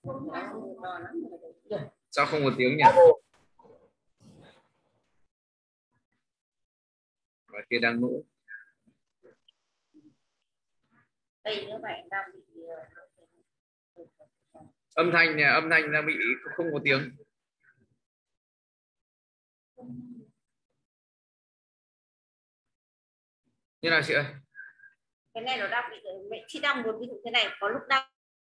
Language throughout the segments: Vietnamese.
Sao không một tiếng nhỉ? Và kia đang nỗ. Đây các bạn đang bị Âm thanh nè, âm thanh đang bị không có tiếng. Như nào chị ơi? cái này nó đang bị chị đang muốn ví dụ thế này, có lúc đang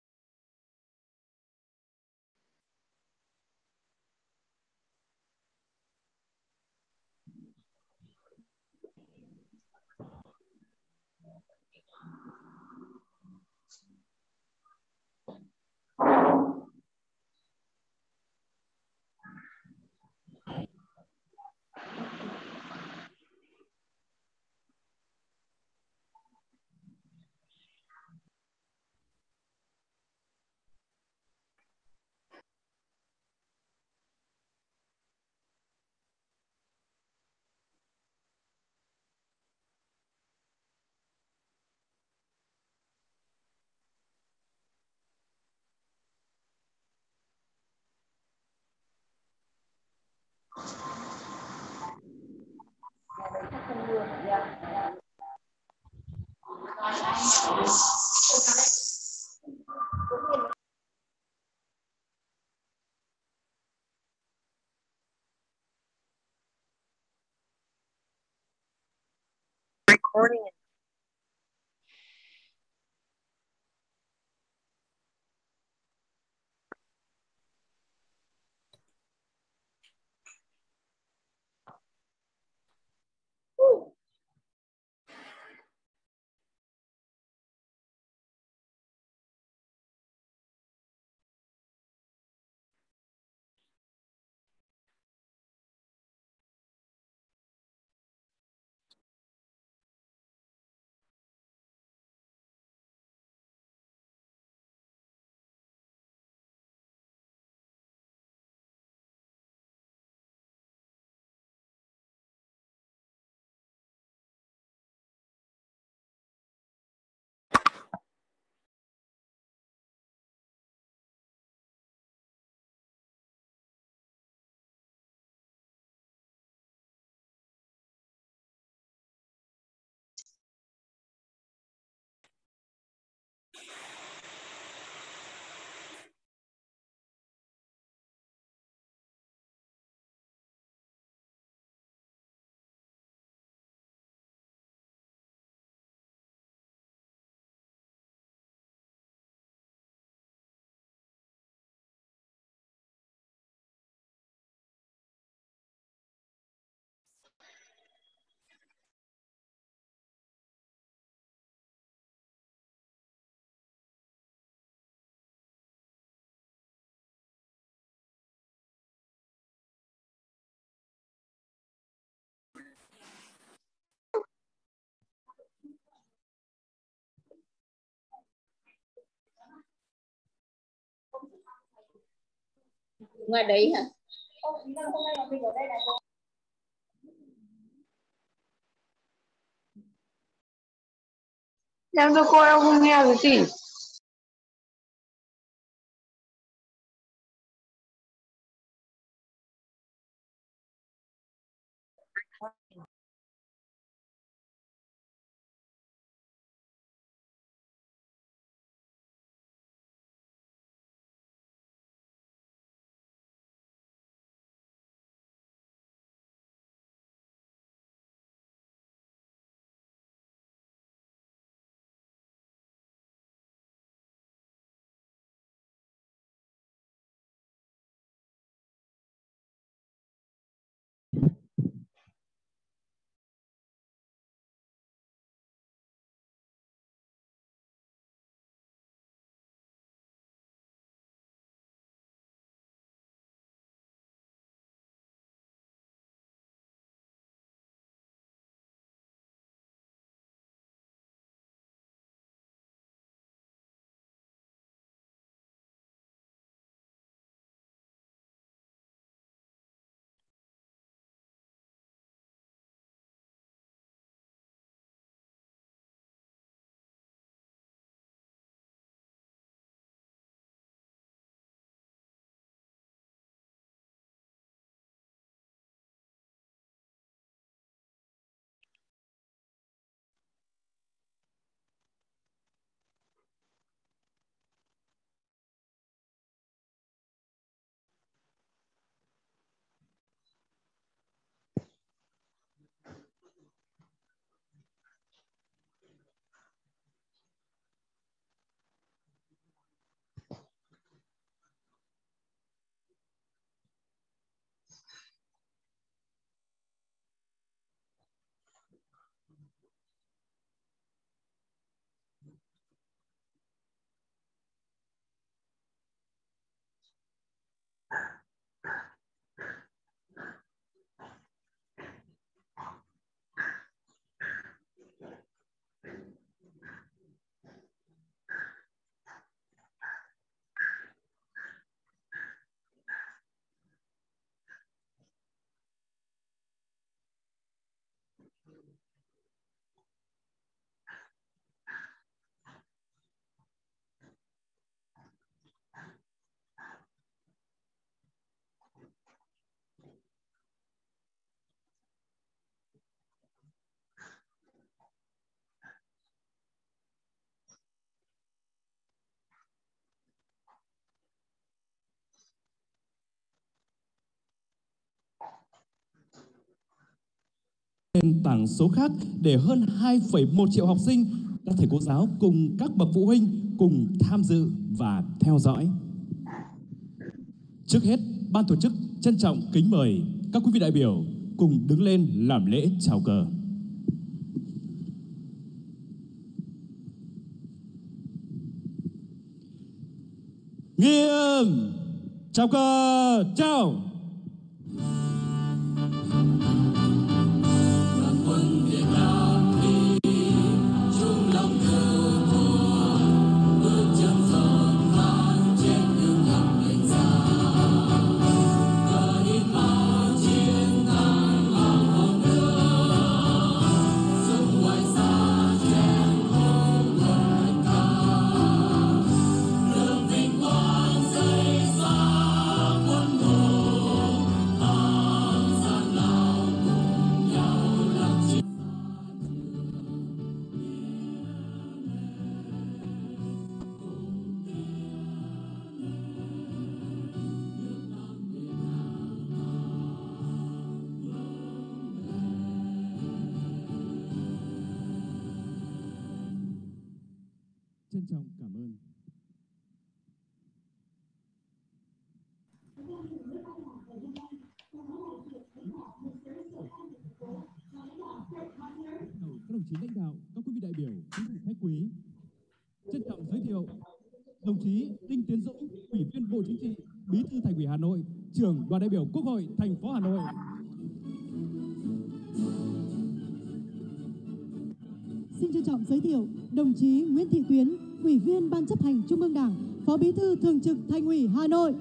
không mưa nha. Recording. Ngoài đấy hả? Em thưa cô, em không nghe cái gì. Nền tảng số khác để hơn 2,1 triệu học sinh, các thầy cô giáo cùng các bậc phụ huynh cùng tham dự và theo dõi. Trước hết, ban tổ chức trân trọng kính mời các quý vị đại biểu cùng đứng lên làm lễ chào cờ. Nghiêm chào cờ, chào. Trân trọng cảm ơn. Các đồng chí lãnh đạo, các quý vị đại biểu, quý vị khách quý, trân trọng giới thiệu đồng chí Đinh Tiến Dũng, Ủy viên Bộ Chính trị, Bí thư Thành ủy Hà Nội, Trưởng đoàn đại biểu Quốc hội thành phố Hà Nội. Xin trân trọng giới thiệu đồng chí Nguyễn Thị Tuyến, Ủy viên Ban chấp hành Trung ương Đảng, Phó Bí thư Thường trực Thành ủy Hà Nội.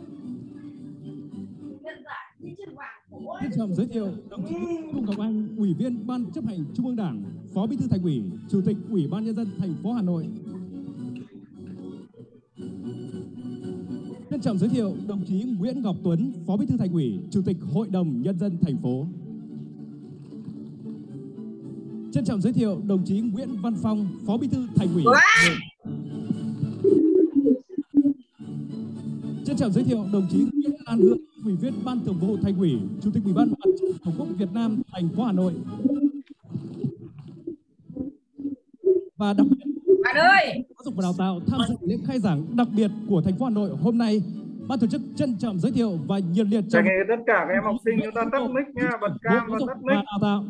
Trân trọng giới thiệu đồng chí Cung Ngọc Anh, Ủy viên Ban chấp hành Trung ương Đảng, Phó Bí thư Thành ủy, Chủ tịch Ủy ban Nhân dân thành phố Hà Nội. Trân trọng giới thiệu đồng chí Nguyễn Ngọc Tuấn, Phó Bí thư Thành ủy, Chủ tịch Hội đồng Nhân dân thành phố. Trân trọng giới thiệu đồng chí Nguyễn Văn Phong, Phó Bí thư Thành ủy. Trân trọng giới thiệu đồng chí Nguyễn Lan Hương, Ủy viên Ban Thường vụ Thành ủy, Chủ tịch Ủy ban Mặt trận Tổ quốc Việt Nam thành phố Hà Nội. Và đặc biệt, Giáo dục và Đào tạo tham dự lễ khai giảng đặc biệt của thành phố Hà Nội hôm nay. Ban tổ chức trân trọng giới thiệu và nhiệt liệt chào mừng tất cả các em học sinh chúng ta tắt mic nha, bật cam và tắt mic. Đào tạo.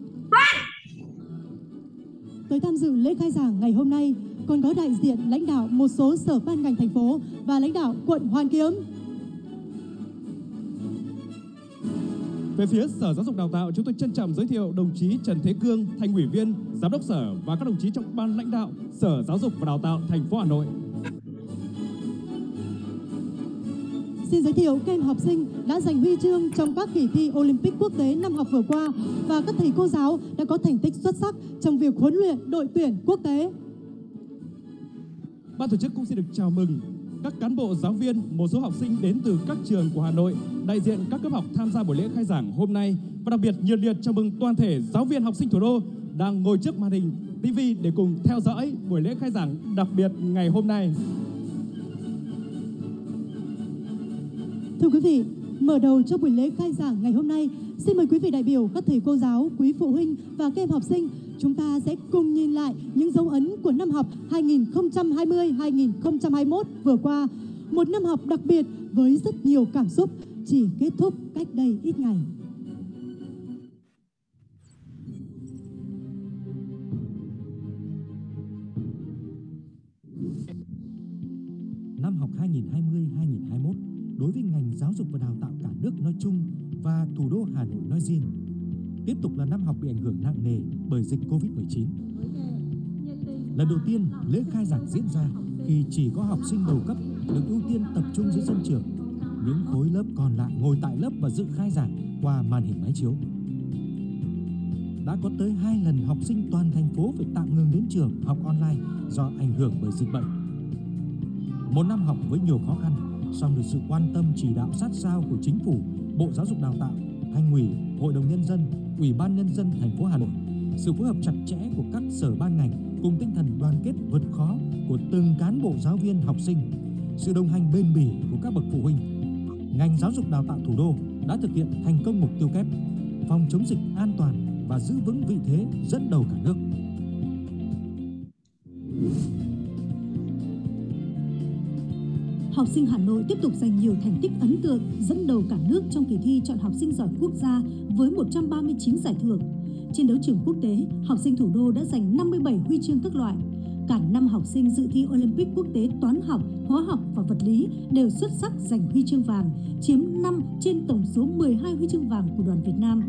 Tới tham dự lễ khai giảng ngày hôm nay còn có đại diện lãnh đạo một số sở ban ngành thành phố và lãnh đạo quận Hoàn Kiếm. Về phía Sở Giáo dục Đào tạo, chúng tôi trân trọng giới thiệu đồng chí Trần Thế Cương, Thành ủy viên, Giám đốc Sở và các đồng chí trong ban lãnh đạo Sở Giáo dục và Đào tạo thành phố Hà Nội. Xin giới thiệu các em học sinh đã giành huy chương trong các kỳ thi Olympic quốc tế năm học vừa qua và các thầy cô giáo đã có thành tích xuất sắc trong việc huấn luyện đội tuyển quốc tế. Ban tổ chức cũng xin được chào mừng các cán bộ, giáo viên, một số học sinh đến từ các trường của Hà Nội, đại diện các cấp học tham gia buổi lễ khai giảng hôm nay, và đặc biệt nhiệt liệt chào mừng toàn thể giáo viên, học sinh thủ đô đang ngồi trước màn hình TV để cùng theo dõi buổi lễ khai giảng đặc biệt ngày hôm nay. Thưa quý vị, mở đầu cho buổi lễ khai giảng ngày hôm nay, xin mời quý vị đại biểu, các thầy cô giáo, quý phụ huynh và các em học sinh, chúng ta sẽ cùng nhìn lại những dấu ấn của năm học 2020-2021 vừa qua. Một năm học đặc biệt với rất nhiều cảm xúc, chỉ kết thúc cách đây ít ngày. Năm học 2020-2021 đối với ngành giáo dục và đào tạo cả nước nói chung và thủ đô Hà Nội nói riêng tiếp tục là năm học bị ảnh hưởng nặng nề bởi dịch Covid-19. Lần đầu tiên, lễ khai giảng diễn ra khi chỉ có học sinh đầu cấp được ưu tiên tập trung dưới sân trường. Những khối lớp còn lại ngồi tại lớp và dự khai giảng qua màn hình máy chiếu. đã có tới 2 lần học sinh toàn thành phố phải tạm ngừng đến trường học online do ảnh hưởng bởi dịch bệnh. Một năm học với nhiều khó khăn, song được sự quan tâm chỉ đạo sát sao của Chính phủ, Bộ Giáo dục Đào tạo, Thành ủy, Hội đồng Nhân dân, Ủy ban Nhân dân thành phố Hà Nội, sự phối hợp chặt chẽ của các sở ban ngành cùng tinh thần đoàn kết vượt khó của từng cán bộ giáo viên học sinh, sự đồng hành bền bỉ của các bậc phụ huynh, ngành giáo dục đào tạo thủ đô đã thực hiện thành công mục tiêu kép phòng chống dịch an toàn và giữ vững vị thế dẫn đầu cả nước. Học sinh Hà Nội tiếp tục giành nhiều thành tích ấn tượng, dẫn đầu cả nước trong kỳ thi chọn học sinh giỏi quốc gia với 139 giải thưởng. Trên đấu trường quốc tế, học sinh thủ đô đã giành 57 huy chương các loại. Cả 5 học sinh dự thi Olympic quốc tế toán học, hóa học và vật lý đều xuất sắc giành huy chương vàng, chiếm 5 trên tổng số 12 huy chương vàng của đoàn Việt Nam.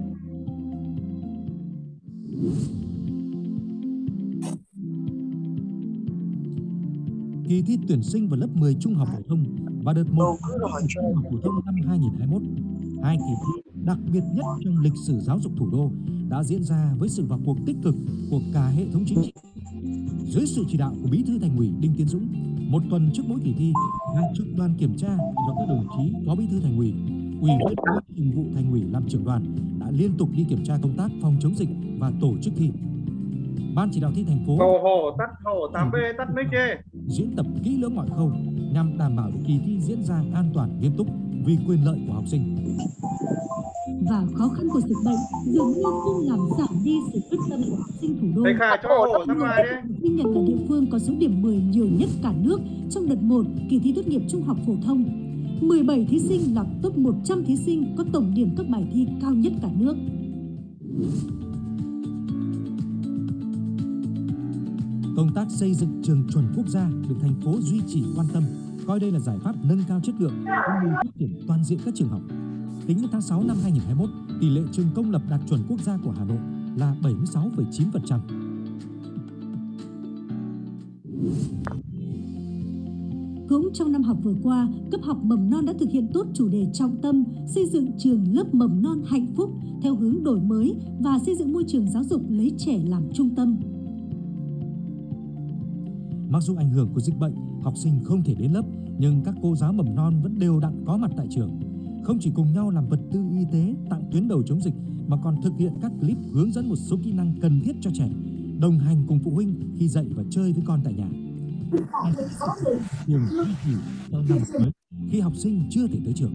Kỳ thi tuyển sinh vào lớp 10 trung học phổ thông và đợt 1 trung học phổ thông năm 2021, hai kỳ thi đặc biệt nhất trong lịch sử giáo dục thủ đô đã diễn ra với sự vào cuộc tích cực của cả hệ thống chính trị. Dưới sự chỉ đạo của Bí thư Thành ủy Đinh Tiến Dũng, một tuần trước mỗi kỳ thi, hàng chục đoàn kiểm tra do các đồng chí Phó Bí thư Thành ủy, Ủy viên Ban Thường vụ Thành ủy làm trưởng đoàn đã liên tục đi kiểm tra công tác phòng chống dịch và tổ chức thi. Ban chỉ đạo thi thành phố tắt 8B tắt mic đi. Diễn tập kỹ lưỡng mọi khâu nhằm đảm bảo kỳ thi diễn ra an toàn, nghiêm túc vì quyền lợi của học sinh. Và khó khăn của dịch bệnh dường như không làm giảm đi sự quyết tâm của học sinh thủ đô. Thầy Khả cho hổ ra ngoài đi. Ghi nhận là địa phương có số điểm 10 nhiều nhất cả nước trong đợt 1 kỳ thi tốt nghiệp trung học phổ thông. 17 thí sinh lọt top 100 thí sinh có tổng điểm các bài thi cao nhất cả nước. Công tác xây dựng trường chuẩn quốc gia được thành phố duy trì quan tâm, coi đây là giải pháp nâng cao chất lượng cũng như phát triển toàn diện các trường học. Tính đến tháng 6 năm 2021, tỷ lệ trường công lập đạt chuẩn quốc gia của Hà Nội là 76,9%. Cũng trong năm học vừa qua, cấp học mầm non đã thực hiện tốt chủ đề trọng tâm xây dựng trường lớp mầm non hạnh phúc theo hướng đổi mới và xây dựng môi trường giáo dục lấy trẻ làm trung tâm. Mặc dù ảnh hưởng của dịch bệnh, học sinh không thể đến lớp, nhưng các cô giáo mầm non vẫn đều đặn có mặt tại trường. Không chỉ cùng nhau làm vật tư y tế tặng tuyến đầu chống dịch, mà còn thực hiện các clip hướng dẫn một số kỹ năng cần thiết cho trẻ, đồng hành cùng phụ huynh khi dạy và chơi với con tại nhà. Trường duy trì trong năm mới khi học sinh chưa thể tới trường.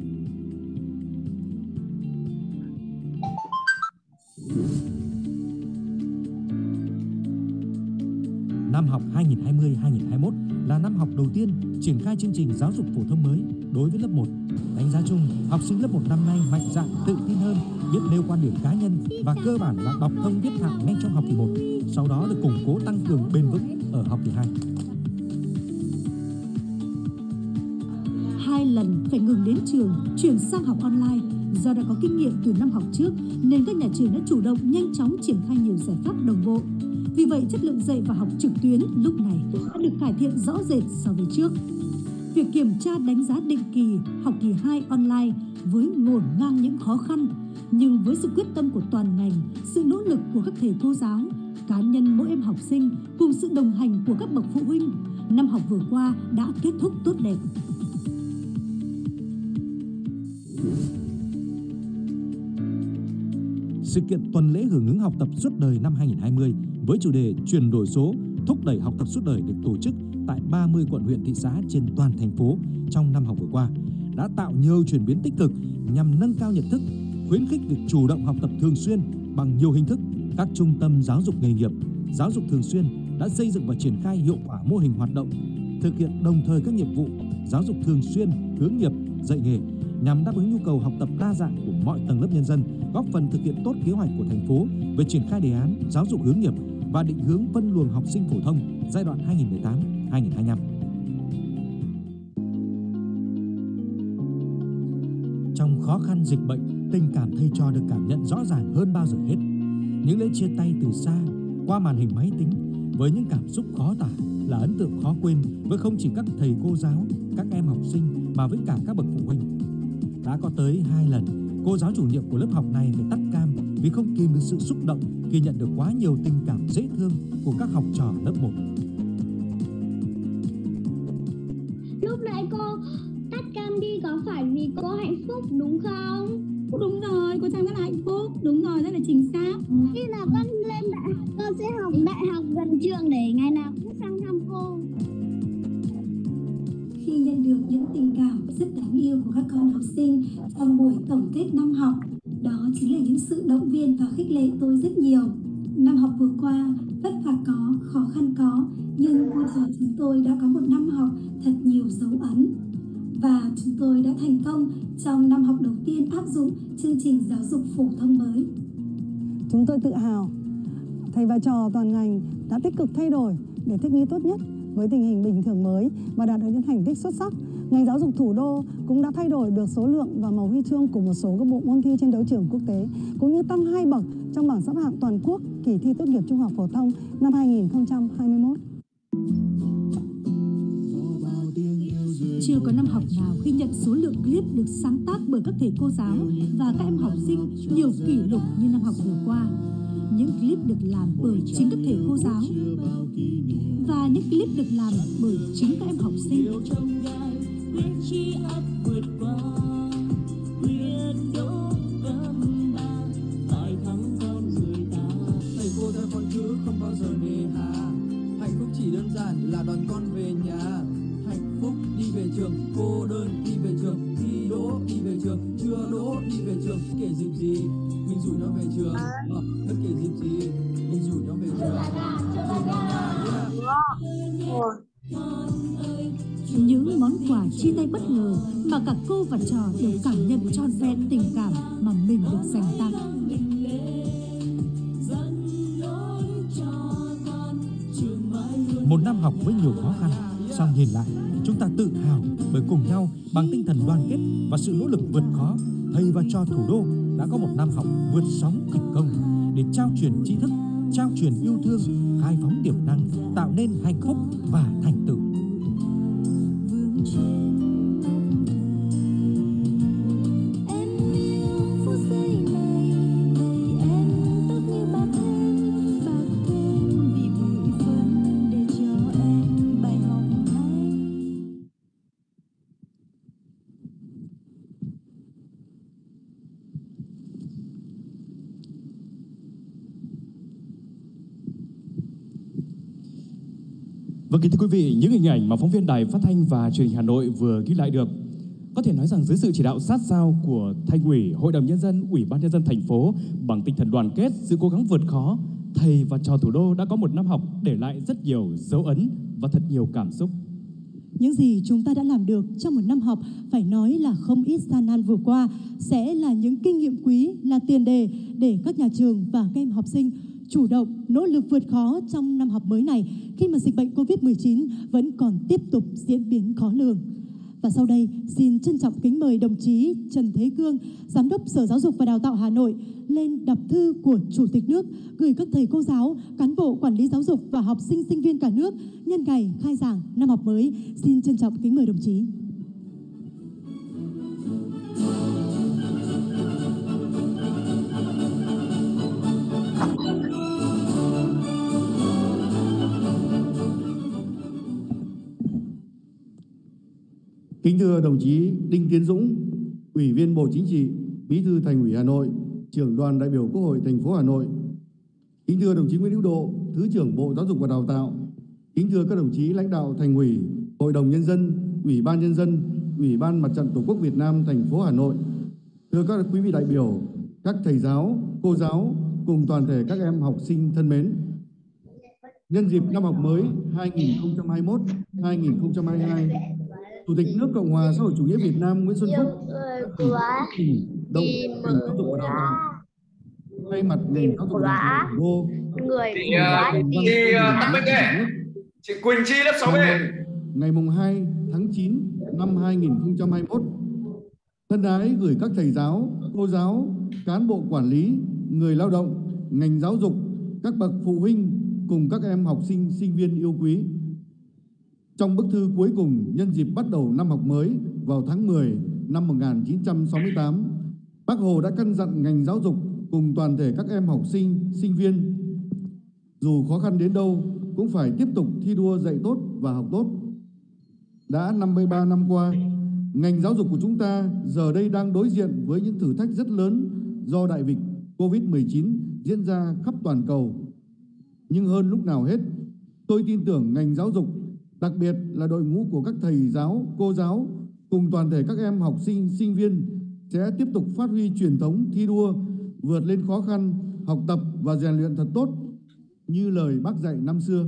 Năm học 2020-2021 là năm học đầu tiên triển khai chương trình giáo dục phổ thông mới đối với lớp 1. Đánh giá chung, học sinh lớp 1 năm nay mạnh dạn, tự tin hơn, biết nêu quan điểm cá nhân và cơ bản là đọc thông viết thạo ngay trong học kỳ 1, sau đó được củng cố tăng cường bền vững ở học kỳ 2. 2 lần phải ngừng đến trường, chuyển sang học online. Do đã có kinh nghiệm từ năm học trước nên các nhà trường đã chủ động nhanh chóng triển khai nhiều giải pháp đồng bộ. Vì vậy, chất lượng dạy và học trực tuyến lúc này đã được cải thiện rõ rệt so với trước. Việc kiểm tra đánh giá định kỳ học kỳ 2 online với ngổn ngang những khó khăn, nhưng với sự quyết tâm của toàn ngành, sự nỗ lực của các thầy cô giáo, cá nhân mỗi em học sinh cùng sự đồng hành của các bậc phụ huynh, năm học vừa qua đã kết thúc tốt đẹp. Sự kiện tuần lễ hưởng ứng học tập suốt đời năm 2020 với chủ đề chuyển đổi số, thúc đẩy học tập suốt đời được tổ chức tại 30 quận huyện thị xã trên toàn thành phố trong năm học vừa qua đã tạo nhiều chuyển biến tích cực nhằm nâng cao nhận thức, khuyến khích việc chủ động học tập thường xuyên bằng nhiều hình thức. Các trung tâm giáo dục nghề nghiệp, giáo dục thường xuyên đã xây dựng và triển khai hiệu quả mô hình hoạt động, thực hiện đồng thời các nhiệm vụ giáo dục thường xuyên, hướng nghiệp, dạy nghề nhằm đáp ứng nhu cầu học tập đa dạng của mọi tầng lớp nhân dân, góp phần thực hiện tốt kế hoạch của thành phố về triển khai đề án giáo dục hướng nghiệp và định hướng phân luồng học sinh phổ thông giai đoạn 2018-2025. Trong khó khăn dịch bệnh, tình cảm thầy trò được cảm nhận rõ ràng hơn bao giờ hết. Những lễ chia tay từ xa qua màn hình máy tính với những cảm xúc khó tả là ấn tượng khó quên với không chỉ các thầy cô giáo, các em học sinh mà với cả các bậc phụ huynh. Đã có tới 2 lần, cô giáo chủ nhiệm của lớp học này phải tắt cam vì không kìm được sự xúc động khi nhận được quá nhiều tình cảm dễ thương của các học trò lớp 1. Lúc nãy cô tắt cam đi có phải vì cô hạnh phúc đúng không? Đúng rồi, cô Trang rất là hạnh phúc. Đúng rồi, rất là chính xác. Khi nào con lên đại học, con sẽ học đại học gần trường để ngày nào cũng sang thăm cô. Khi nhận được những tình cảm rất đáng yêu của các con học sinh trong buổi tổng kết năm học, đó chính là những sự động viên và khích lệ tôi rất nhiều. Năm học vừa qua, vất vả có, khó khăn có, nhưng bây giờ chúng tôi đã có một năm học thật nhiều dấu ấn. Và chúng tôi đã thành công trong năm học đầu tiên áp dụng chương trình giáo dục phổ thông mới. Chúng tôi tự hào, thầy và trò toàn ngành đã tích cực thay đổi để thích nghi tốt nhất với tình hình bình thường mới và đạt được những thành tích xuất sắc. Ngành giáo dục thủ đô cũng đã thay đổi được số lượng và màu huy chương của một số các bộ môn thi trên đấu trường quốc tế, cũng như tăng 2 bậc trong bảng xếp hạng toàn quốc kỳ thi tốt nghiệp trung học phổ thông năm 2021. Chưa có năm học nào ghi nhận số lượng clip được sáng tác bởi các thầy cô giáo và các em học sinh nhiều kỷ lục như năm học vừa qua. Những clip được làm bởi chính các thầy cô giáo và những clip được làm bởi chính các em học sinh. Thầy cô theo con chữ không bao giờ nề hà. Hạnh phúc chỉ đơn giản là đón con về nhà. Hạnh phúc đi về trường, cô đơn đi về trường, thi đỗ đi về trường, chưa đỗ đi về trường. Kể dịp gì mình rủ nó về trường, bất kể dịp gì mình rủ nó về trường. Những món quà chia tay bất ngờ mà cả cô và trò đều cảm nhận trọn vẹn tình cảm mà mình được dành tặng. Một năm học với nhiều khó khăn, song nhìn lại, chúng ta tự hào bởi cùng nhau bằng tinh thần đoàn kết và sự nỗ lực vượt khó, thầy và trò thủ đô đã có một năm học vượt sóng thành công để trao truyền tri thức, trao truyền yêu thương, khai phóng tiềm năng, tạo nên hạnh phúc và thành tựu. Vâng, kính thưa quý vị, những hình ảnh mà phóng viên Đài Phát thanh và Truyền hình Hà Nội vừa ghi lại được có thể nói rằng dưới sự chỉ đạo sát sao của Thành ủy, Hội đồng Nhân dân, Ủy ban Nhân dân thành phố bằng tinh thần đoàn kết, sự cố gắng vượt khó, thầy và trò thủ đô đã có một năm học để lại rất nhiều dấu ấn và thật nhiều cảm xúc. Những gì chúng ta đã làm được trong một năm học phải nói là không ít gian nan vừa qua sẽ là những kinh nghiệm quý, là tiền đề để các nhà trường và các em học sinh chủ động, nỗ lực vượt khó trong năm học mới này khi mà dịch bệnh Covid-19 vẫn còn tiếp tục diễn biến khó lường. Và sau đây, xin trân trọng kính mời đồng chí Trần Thế Cương, Giám đốc Sở Giáo dục và Đào tạo Hà Nội lên đọc thư của Chủ tịch nước gửi các thầy cô giáo, cán bộ quản lý giáo dục và học sinh sinh viên cả nước nhân ngày khai giảng năm học mới. Xin trân trọng kính mời đồng chí. Kính thưa đồng chí Đinh Tiến Dũng, Ủy viên Bộ Chính trị, Bí thư Thành ủy Hà Nội, Trưởng đoàn đại biểu Quốc hội thành phố Hà Nội. Kính thưa đồng chí Nguyễn Hữu Độ, Thứ trưởng Bộ Giáo dục và Đào tạo. Kính thưa các đồng chí lãnh đạo Thành ủy, Hội đồng Nhân dân, Ủy ban Nhân dân, Ủy ban Mặt trận Tổ quốc Việt Nam thành phố Hà Nội. Thưa các quý vị đại biểu, các thầy giáo, cô giáo cùng toàn thể các em học sinh thân mến. Nhân dịp năm học mới 2021-2022, Chủ tịch nước Cộng hòa xã hội chủ nghĩa Việt Nam Nguyễn Xuân Phúc động giáo dục và đào tạo thay mặt ngành giáo dục và đào tạo thủ đô chị Quỳnh Chi lớp 6B ngày 2 tháng 9 năm 2021 thân ái gửi các thầy giáo, cô giáo, cán bộ quản lý, người lao động, ngành giáo dục, các bậc phụ huynh cùng các em học sinh, sinh viên yêu quý. Trong bức thư cuối cùng nhân dịp bắt đầu năm học mới vào tháng 10 năm 1968, Bác Hồ đã căn dặn ngành giáo dục cùng toàn thể các em học sinh, sinh viên, dù khó khăn đến đâu cũng phải tiếp tục thi đua dạy tốt và học tốt. Đã 53 năm qua, ngành giáo dục của chúng ta giờ đây đang đối diện với những thử thách rất lớn do đại dịch Covid-19 diễn ra khắp toàn cầu. Nhưng hơn lúc nào hết, tôi tin tưởng ngành giáo dục, đặc biệt là đội ngũ của các thầy giáo, cô giáo cùng toàn thể các em học sinh, sinh viên sẽ tiếp tục phát huy truyền thống thi đua, vượt lên khó khăn, học tập và rèn luyện thật tốt như lời Bác dạy năm xưa.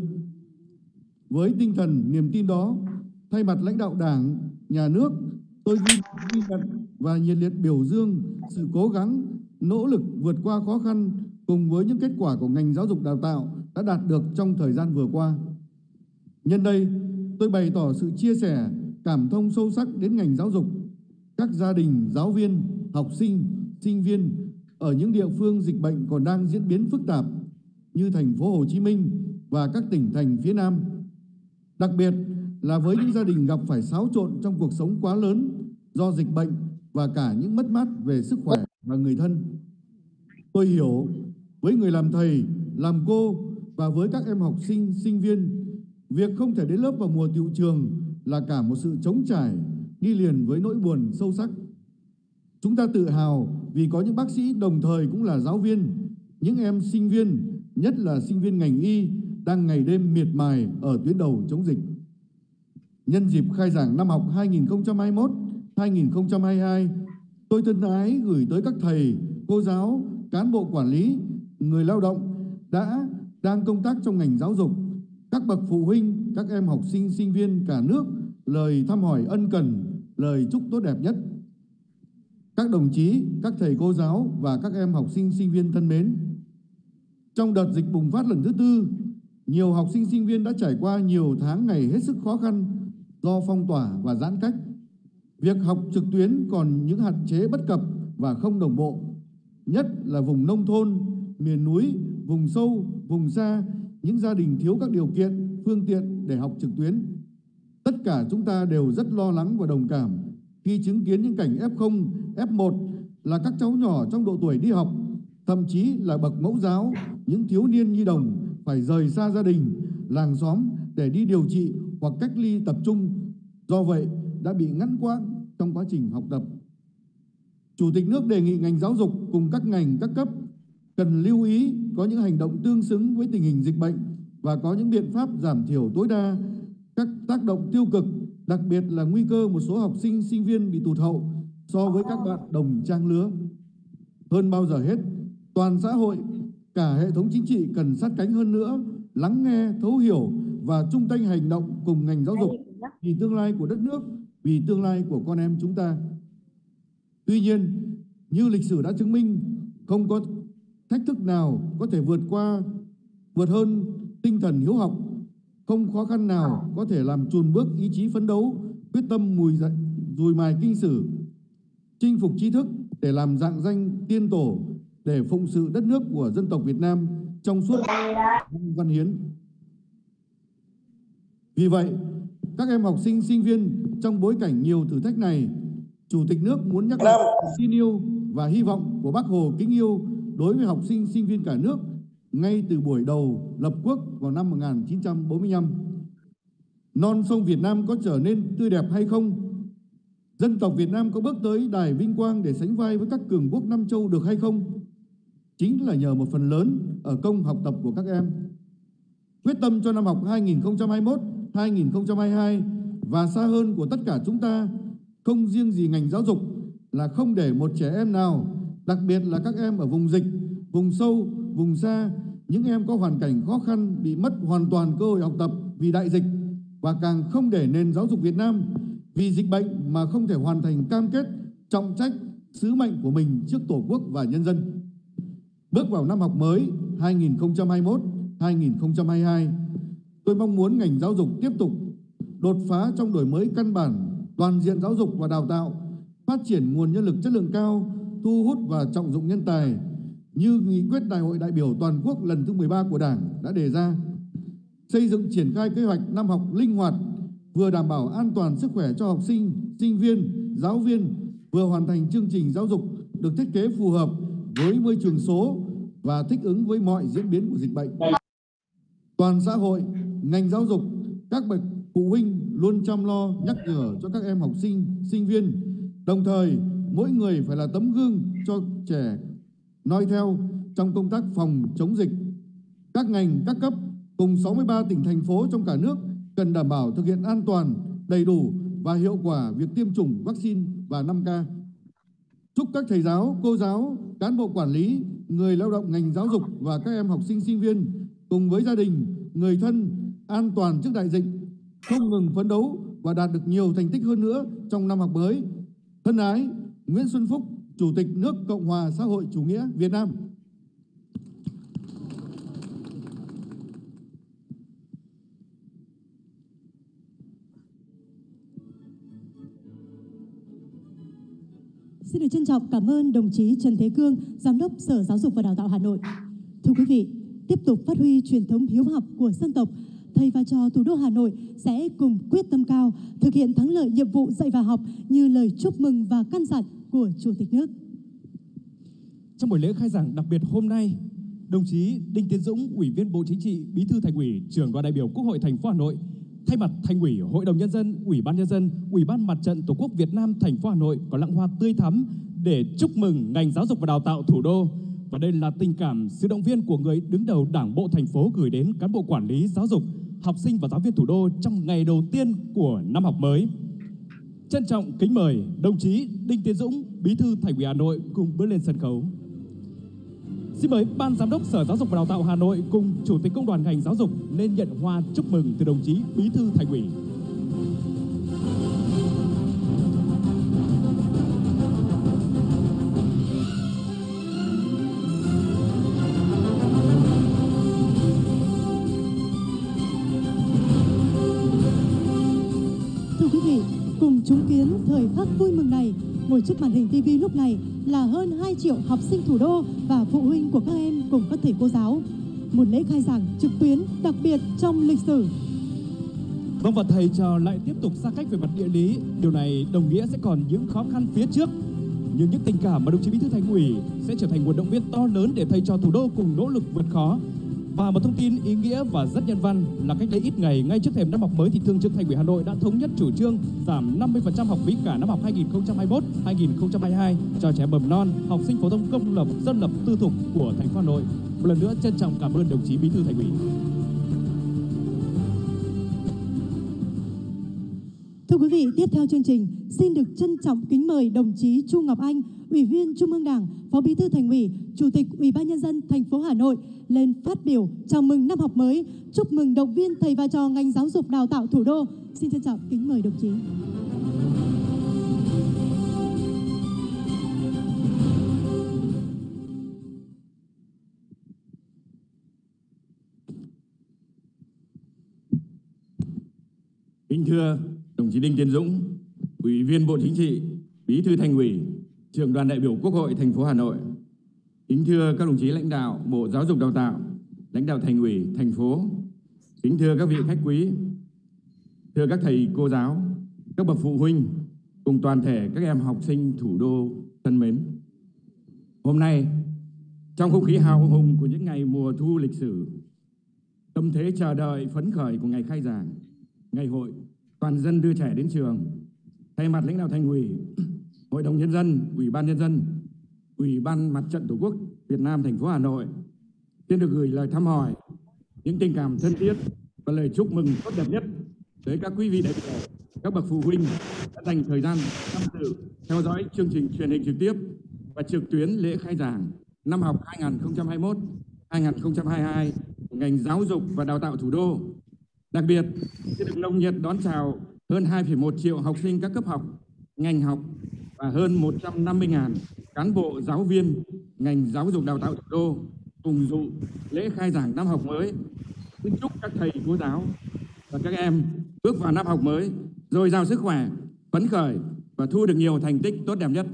Với tinh thần niềm tin đó, thay mặt lãnh đạo Đảng, Nhà nước, tôi ghi nhận và nhiệt liệt biểu dương sự cố gắng, nỗ lực vượt qua khó khăn cùng với những kết quả của ngành giáo dục đào tạo đã đạt được trong thời gian vừa qua. Nhân đây, tôi bày tỏ sự chia sẻ, cảm thông sâu sắc đến ngành giáo dục, các gia đình, giáo viên, học sinh, sinh viên ở những địa phương dịch bệnh còn đang diễn biến phức tạp như thành phố Hồ Chí Minh và các tỉnh thành phía Nam. Đặc biệt là với những gia đình gặp phải xáo trộn trong cuộc sống quá lớn do dịch bệnh và cả những mất mát về sức khỏe và người thân. Tôi hiểu với người làm thầy, làm cô và với các em học sinh, sinh viên, việc không thể đến lớp vào mùa tựu trường là cả một sự trống trải đi liền với nỗi buồn sâu sắc. Chúng ta tự hào vì có những bác sĩ đồng thời cũng là giáo viên, những em sinh viên, nhất là sinh viên ngành y đang ngày đêm miệt mài ở tuyến đầu chống dịch. Nhân dịp khai giảng năm học 2021-2022, tôi thân ái gửi tới các thầy, cô giáo, cán bộ quản lý, người lao động đang công tác trong ngành giáo dục, các bậc phụ huynh, các em học sinh, sinh viên cả nước lời thăm hỏi ân cần, lời chúc tốt đẹp nhất. Các đồng chí, các thầy cô giáo và các em học sinh, sinh viên thân mến, trong đợt dịch bùng phát lần thứ tư, nhiều học sinh, sinh viên đã trải qua nhiều tháng ngày hết sức khó khăn do phong tỏa và giãn cách. Việc học trực tuyến còn những hạn chế bất cập và không đồng bộ, nhất là vùng nông thôn, miền núi, vùng sâu, vùng xa, những gia đình thiếu các điều kiện, phương tiện để học trực tuyến. Tất cả chúng ta đều rất lo lắng và đồng cảm khi chứng kiến những cảnh F0, F1 là các cháu nhỏ trong độ tuổi đi học, thậm chí là bậc mẫu giáo, những thiếu niên nhi đồng phải rời xa gia đình, làng xóm để đi điều trị hoặc cách ly tập trung, do vậy đã bị ngăn quãng trong quá trình học tập. Chủ tịch nước đề nghị ngành giáo dục cùng các ngành, các cấp cần lưu ý có những hành động tương xứng với tình hình dịch bệnh và có những biện pháp giảm thiểu tối đa các tác động tiêu cực, đặc biệt là nguy cơ một số học sinh, sinh viên bị tụt hậu so với các bạn đồng trang lứa. Hơn bao giờ hết, toàn xã hội, cả hệ thống chính trị cần sát cánh hơn nữa, lắng nghe, thấu hiểu và chung tay hành động cùng ngành giáo dục vì tương lai của đất nước, vì tương lai của con em chúng ta. Tuy nhiên, như lịch sử đã chứng minh, không có thách thức nào có thể vượt hơn tinh thần hiếu học, không khó khăn nào có thể làm chùn bước ý chí phấn đấu, quyết tâm dùi mài kinh sử, chinh phục tri thức để làm rạng danh tiên tổ, để phụng sự đất nước của dân tộc Việt Nam trong suốt văn hiến. Vì vậy, các em học sinh, sinh viên trong bối cảnh nhiều thử thách này, Chủ tịch nước muốn nhắc lại tin yêu và hy vọng của Bác Hồ kính yêu đối với học sinh, sinh viên cả nước ngay từ buổi đầu lập quốc vào năm 1945. Non sông Việt Nam có trở nên tươi đẹp hay không? Dân tộc Việt Nam có bước tới đài vinh quang để sánh vai với các cường quốc Nam Châu được hay không? Chính là nhờ một phần lớn ở công học tập của các em. Quyết tâm cho năm học 2021-2022 và xa hơn của tất cả chúng ta, không riêng gì ngành giáo dục, là không để một trẻ em nào, đặc biệt là các em ở vùng dịch, vùng sâu, vùng xa, những em có hoàn cảnh khó khăn bị mất hoàn toàn cơ hội học tập vì đại dịch, và càng không để nền giáo dục Việt Nam vì dịch bệnh mà không thể hoàn thành cam kết, trọng trách, sứ mệnh của mình trước Tổ quốc và nhân dân. Bước vào năm học mới 2021-2022, tôi mong muốn ngành giáo dục tiếp tục đột phá trong đổi mới căn bản, toàn diện giáo dục và đào tạo, phát triển nguồn nhân lực chất lượng cao, thu hút và trọng dụng nhân tài như nghị quyết Đại hội đại biểu toàn quốc lần thứ 13 của Đảng đã đề ra. Xây dựng triển khai kế hoạch năm học linh hoạt, vừa đảm bảo an toàn sức khỏe cho học sinh, sinh viên, giáo viên, vừa hoàn thành chương trình giáo dục được thiết kế phù hợp với môi trường số và thích ứng với mọi diễn biến của dịch bệnh. Toàn xã hội, ngành giáo dục, các bậc phụ huynh luôn chăm lo nhắc nhở cho các em học sinh, sinh viên. Đồng thời, mỗi người phải là tấm gương cho trẻ noi theo trong công tác phòng chống dịch. Các ngành, các cấp cùng 63 tỉnh, thành phố trong cả nước cần đảm bảo thực hiện an toàn, đầy đủ và hiệu quả việc tiêm chủng vaccine và 5K. Chúc các thầy giáo, cô giáo, cán bộ quản lý, người lao động ngành giáo dục và các em học sinh, sinh viên cùng với gia đình, người thân an toàn trước đại dịch, không ngừng phấn đấu và đạt được nhiều thành tích hơn nữa trong năm học mới. Thân ái, Nguyễn Xuân Phúc, Chủ tịch nước Cộng hòa xã hội chủ nghĩa Việt Nam. Xin được trân trọng cảm ơn đồng chí Trần Thế Cương, Giám đốc Sở Giáo dục và Đào tạo Hà Nội. Thưa quý vị, tiếp tục phát huy truyền thống hiếu học của dân tộc, thầy và trò thủ đô Hà Nội sẽ cùng quyết tâm cao thực hiện thắng lợi nhiệm vụ dạy và học như lời chúc mừng và căn dặn của Chủ tịch nước. Trong buổi lễ khai giảng đặc biệt hôm nay, đồng chí Đinh Tiến Dũng, Ủy viên Bộ Chính trị, Bí thư Thành ủy, Trưởng đoàn đại biểu Quốc hội thành phố Hà Nội, thay mặt Thành ủy, Hội đồng Nhân dân, Ủy ban Nhân dân, Ủy ban Mặt trận Tổ quốc Việt Nam thành phố Hà Nội có lẵng hoa tươi thắm để chúc mừng ngành giáo dục và đào tạo thủ đô. Và đây là tình cảm, sự động viên của người đứng đầu Đảng bộ thành phố gửi đến cán bộ quản lý giáo dục, học sinh và giáo viên thủ đô trong ngày đầu tiên của năm học mới. Trân trọng kính mời đồng chí Đinh Tiến Dũng, Bí thư Thành ủy Hà Nội cùng bước lên sân khấu. Xin mời Ban Giám đốc Sở Giáo dục và Đào tạo Hà Nội cùng Chủ tịch Công đoàn ngành giáo dục lên nhận hoa chúc mừng từ đồng chí Bí thư Thành ủy. Thưa quý vị, cùng chứng kiến thời khắc vui mừng này, ngồi trước màn hình TV lúc này là hơn 2 triệu học sinh thủ đô và phụ huynh của các em cùng các thầy cô giáo. Một lễ khai giảng trực tuyến đặc biệt trong lịch sử. Vâng, và thầy trò lại tiếp tục xa cách về mặt địa lý. Điều này đồng nghĩa sẽ còn những khó khăn phía trước. Nhưng những tình cảm mà đồng chí Bí thư Thành ủy sẽ trở thành nguồn động viên to lớn để thầy trò thủ đô cùng nỗ lực vượt khó. Và một thông tin ý nghĩa và rất nhân văn là cách đây ít ngày, ngay trước thềm năm học mới thì Thường trực Thành ủy Hà Nội đã thống nhất chủ trương giảm 50% học phí cả năm học 2021-2022 cho trẻ mầm non, học sinh phổ thông công lập, dân lập, tư thục của thành phố Hà Nội. Một lần nữa trân trọng cảm ơn đồng chí Bí thư Thành ủy. Thưa quý vị, tiếp theo chương trình, xin được trân trọng kính mời đồng chí Chu Ngọc Anh, Ủy viên Trung ương Đảng, Phó Bí thư Thành ủy, Chủ tịch Ủy ban Nhân dân thành phố Hà Nội lên phát biểu chào mừng năm học mới, chúc mừng động viên thầy và trò ngành giáo dục đào tạo thủ đô. Xin trân trọng kính mời đồng chí. Kính thưa đồng chí Đinh Tiến Dũng, Ủy viên Bộ Chính trị, Bí thư Thành ủy, Trưởng đoàn đại biểu Quốc hội thành phố Hà Nội. Kính thưa các đồng chí lãnh đạo Bộ Giáo dục Đào tạo, lãnh đạo Thành ủy thành phố. Kính thưa các vị khách quý, thưa các thầy cô giáo, các bậc phụ huynh cùng toàn thể các em học sinh thủ đô thân mến. Hôm nay, trong không khí hào hùng của những ngày mùa thu lịch sử, tâm thế chờ đợi phấn khởi của ngày khai giảng, ngày hội toàn dân đưa trẻ đến trường, thay mặt lãnh đạo Thành ủy, Hội đồng Nhân dân, Ủy ban Nhân dân, Ủy ban Mặt trận Tổ quốc Việt Nam thành phố Hà Nội xin được gửi lời thăm hỏi, những tình cảm thân thiết và lời chúc mừng tốt đẹp nhất tới các quý vị đại biểu, các bậc phụ huynh đã dành thời gian tham dự theo dõi chương trình truyền hình trực tiếp và trực tuyến lễ khai giảng năm học 2021-2022 của ngành giáo dục và đào tạo thủ đô. Đặc biệt, xin được nồng nhiệt đón chào hơn 2,1 triệu học sinh các cấp học, ngành học và hơn 150.000 cán bộ giáo viên ngành giáo dục đào tạo thủ đô cùng dự lễ khai giảng năm học mới. Xin chúc các thầy cô giáo và các em bước vào năm học mới dồi dào sức khỏe, phấn khởi và thu được nhiều thành tích tốt đẹp nhất.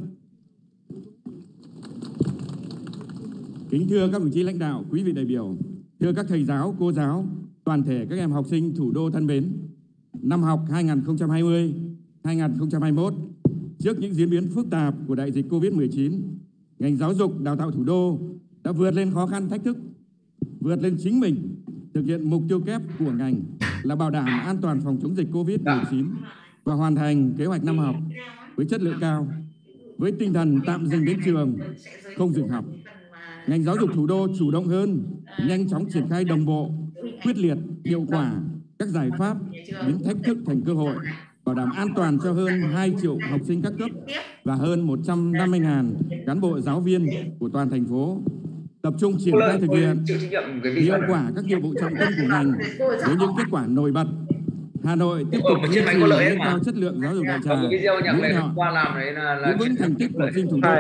Kính thưa các đồng chí lãnh đạo, quý vị đại biểu, thưa các thầy giáo, cô giáo, toàn thể các em học sinh thủ đô thân mến. Năm học 2020-2021, trước những diễn biến phức tạp của đại dịch Covid-19, ngành giáo dục đào tạo thủ đô đã vượt lên khó khăn thách thức, vượt lên chính mình, thực hiện mục tiêu kép của ngành là bảo đảm an toàn phòng chống dịch Covid-19 và hoàn thành kế hoạch năm học với chất lượng cao, với tinh thần tạm dừng đến trường, không dừng học. Ngành giáo dục thủ đô chủ động hơn, nhanh chóng triển khai đồng bộ, quyết liệt, hiệu quả các giải pháp biến thách thức thành cơ hội, bảo đảm an toàn cho hơn 2 triệu học sinh các cấp và hơn 150.000 cán bộ giáo viên của toàn thành phố, tập trung triển khai thực hiện hiệu quả các nhiệm vụ trọng tâm của ngành với những kết quả nổi bật. Hà Nội tiếp tục duy trì nâng cao chất lượng giáo dục đại trà, mũi nhọn, giữ vững thành tích của học sinh thủ đô.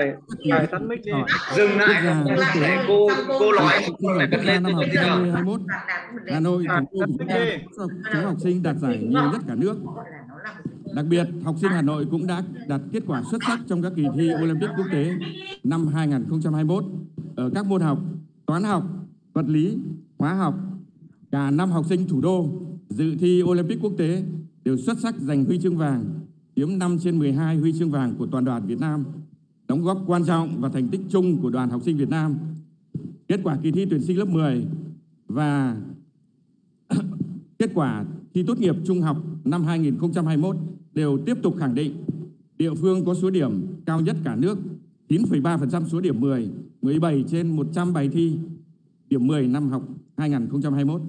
Dừng lại, cô nói phải bật lên năm học 2021. Hà Nội thủ đô của chúng ta số học sinh đạt giải nhiều nhất cả nước. Đặc biệt, học sinh Hà Nội cũng đã đạt kết quả xuất sắc trong các kỳ thi Olympic quốc tế năm 2021 ở các môn học toán học, vật lý, hóa học. Cả 5 học sinh thủ đô dự thi Olympic quốc tế đều xuất sắc giành huy chương vàng, chiếm 5 trên 12 huy chương vàng của toàn đoàn Việt Nam, đóng góp quan trọng vào thành tích chung của đoàn học sinh Việt Nam. Kết quả kỳ thi tuyển sinh lớp 10 và kết quả thi tốt nghiệp trung học năm 2021 đều tiếp tục khẳng định địa phương có số điểm cao nhất cả nước, 9,3% số điểm 10, 17 trên 100 bài thi, điểm 10 năm học 2021.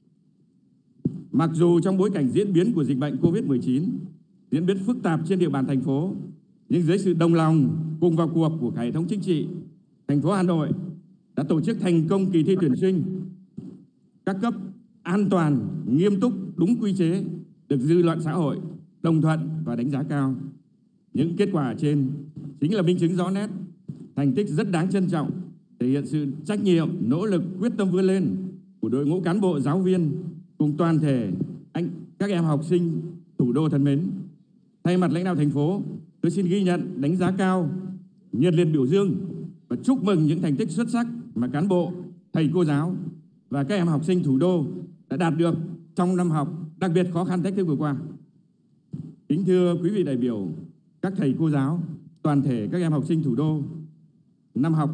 Mặc dù trong bối cảnh diễn biến của dịch bệnh COVID-19 diễn biến phức tạp trên địa bàn thành phố, nhưng dưới sự đồng lòng cùng vào cuộc của cả hệ thống chính trị, thành phố Hà Nội đã tổ chức thành công kỳ thi tuyển sinh các cấp an toàn, nghiêm túc, đúng quy chế, được dư luận xã hội đồng thuận và đánh giá cao. Những kết quả trên chính là minh chứng rõ nét, thành tích rất đáng trân trọng, thể hiện sự trách nhiệm, nỗ lực, quyết tâm vươn lên của đội ngũ cán bộ, giáo viên cùng toàn thể các em học sinh thủ đô thân mến. Thay mặt lãnh đạo thành phố, tôi xin ghi nhận, đánh giá cao, nhiệt liệt biểu dương và chúc mừng những thành tích xuất sắc mà cán bộ, thầy cô giáo và các em học sinh thủ đô đã đạt được trong năm học đặc biệt khó khăn thách thức vừa qua. Kính thưa quý vị đại biểu, các thầy cô giáo, toàn thể các em học sinh thủ đô, năm học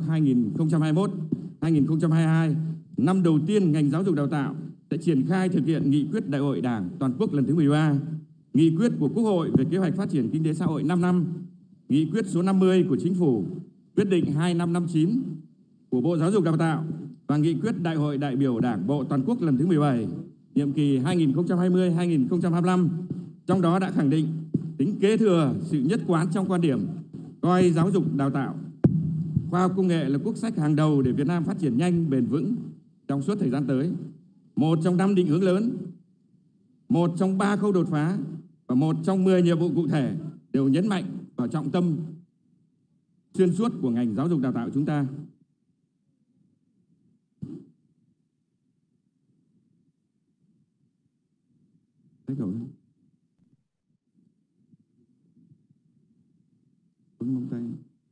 2021-2022, năm đầu tiên ngành giáo dục đào tạo sẽ triển khai thực hiện nghị quyết Đại hội Đảng toàn quốc lần thứ 13, nghị quyết của Quốc hội về kế hoạch phát triển kinh tế xã hội 5 năm, nghị quyết số 50 của Chính phủ, quyết định 2559 của Bộ Giáo dục Đào tạo và nghị quyết Đại hội đại biểu Đảng bộ toàn quốc lần thứ 17, nhiệm kỳ 2020-2025, trong đó đã khẳng định tính kế thừa, sự nhất quán trong quan điểm coi giáo dục đào tạo, khoa học công nghệ là quốc sách hàng đầu để Việt Nam phát triển nhanh, bền vững trong suốt thời gian tới. Một trong 5 định hướng lớn, một trong 3 khâu đột phá và một trong 10 nhiệm vụ cụ thể đều nhấn mạnh vào trọng tâm xuyên suốt của ngành giáo dục đào tạo chúng ta. Móng tay.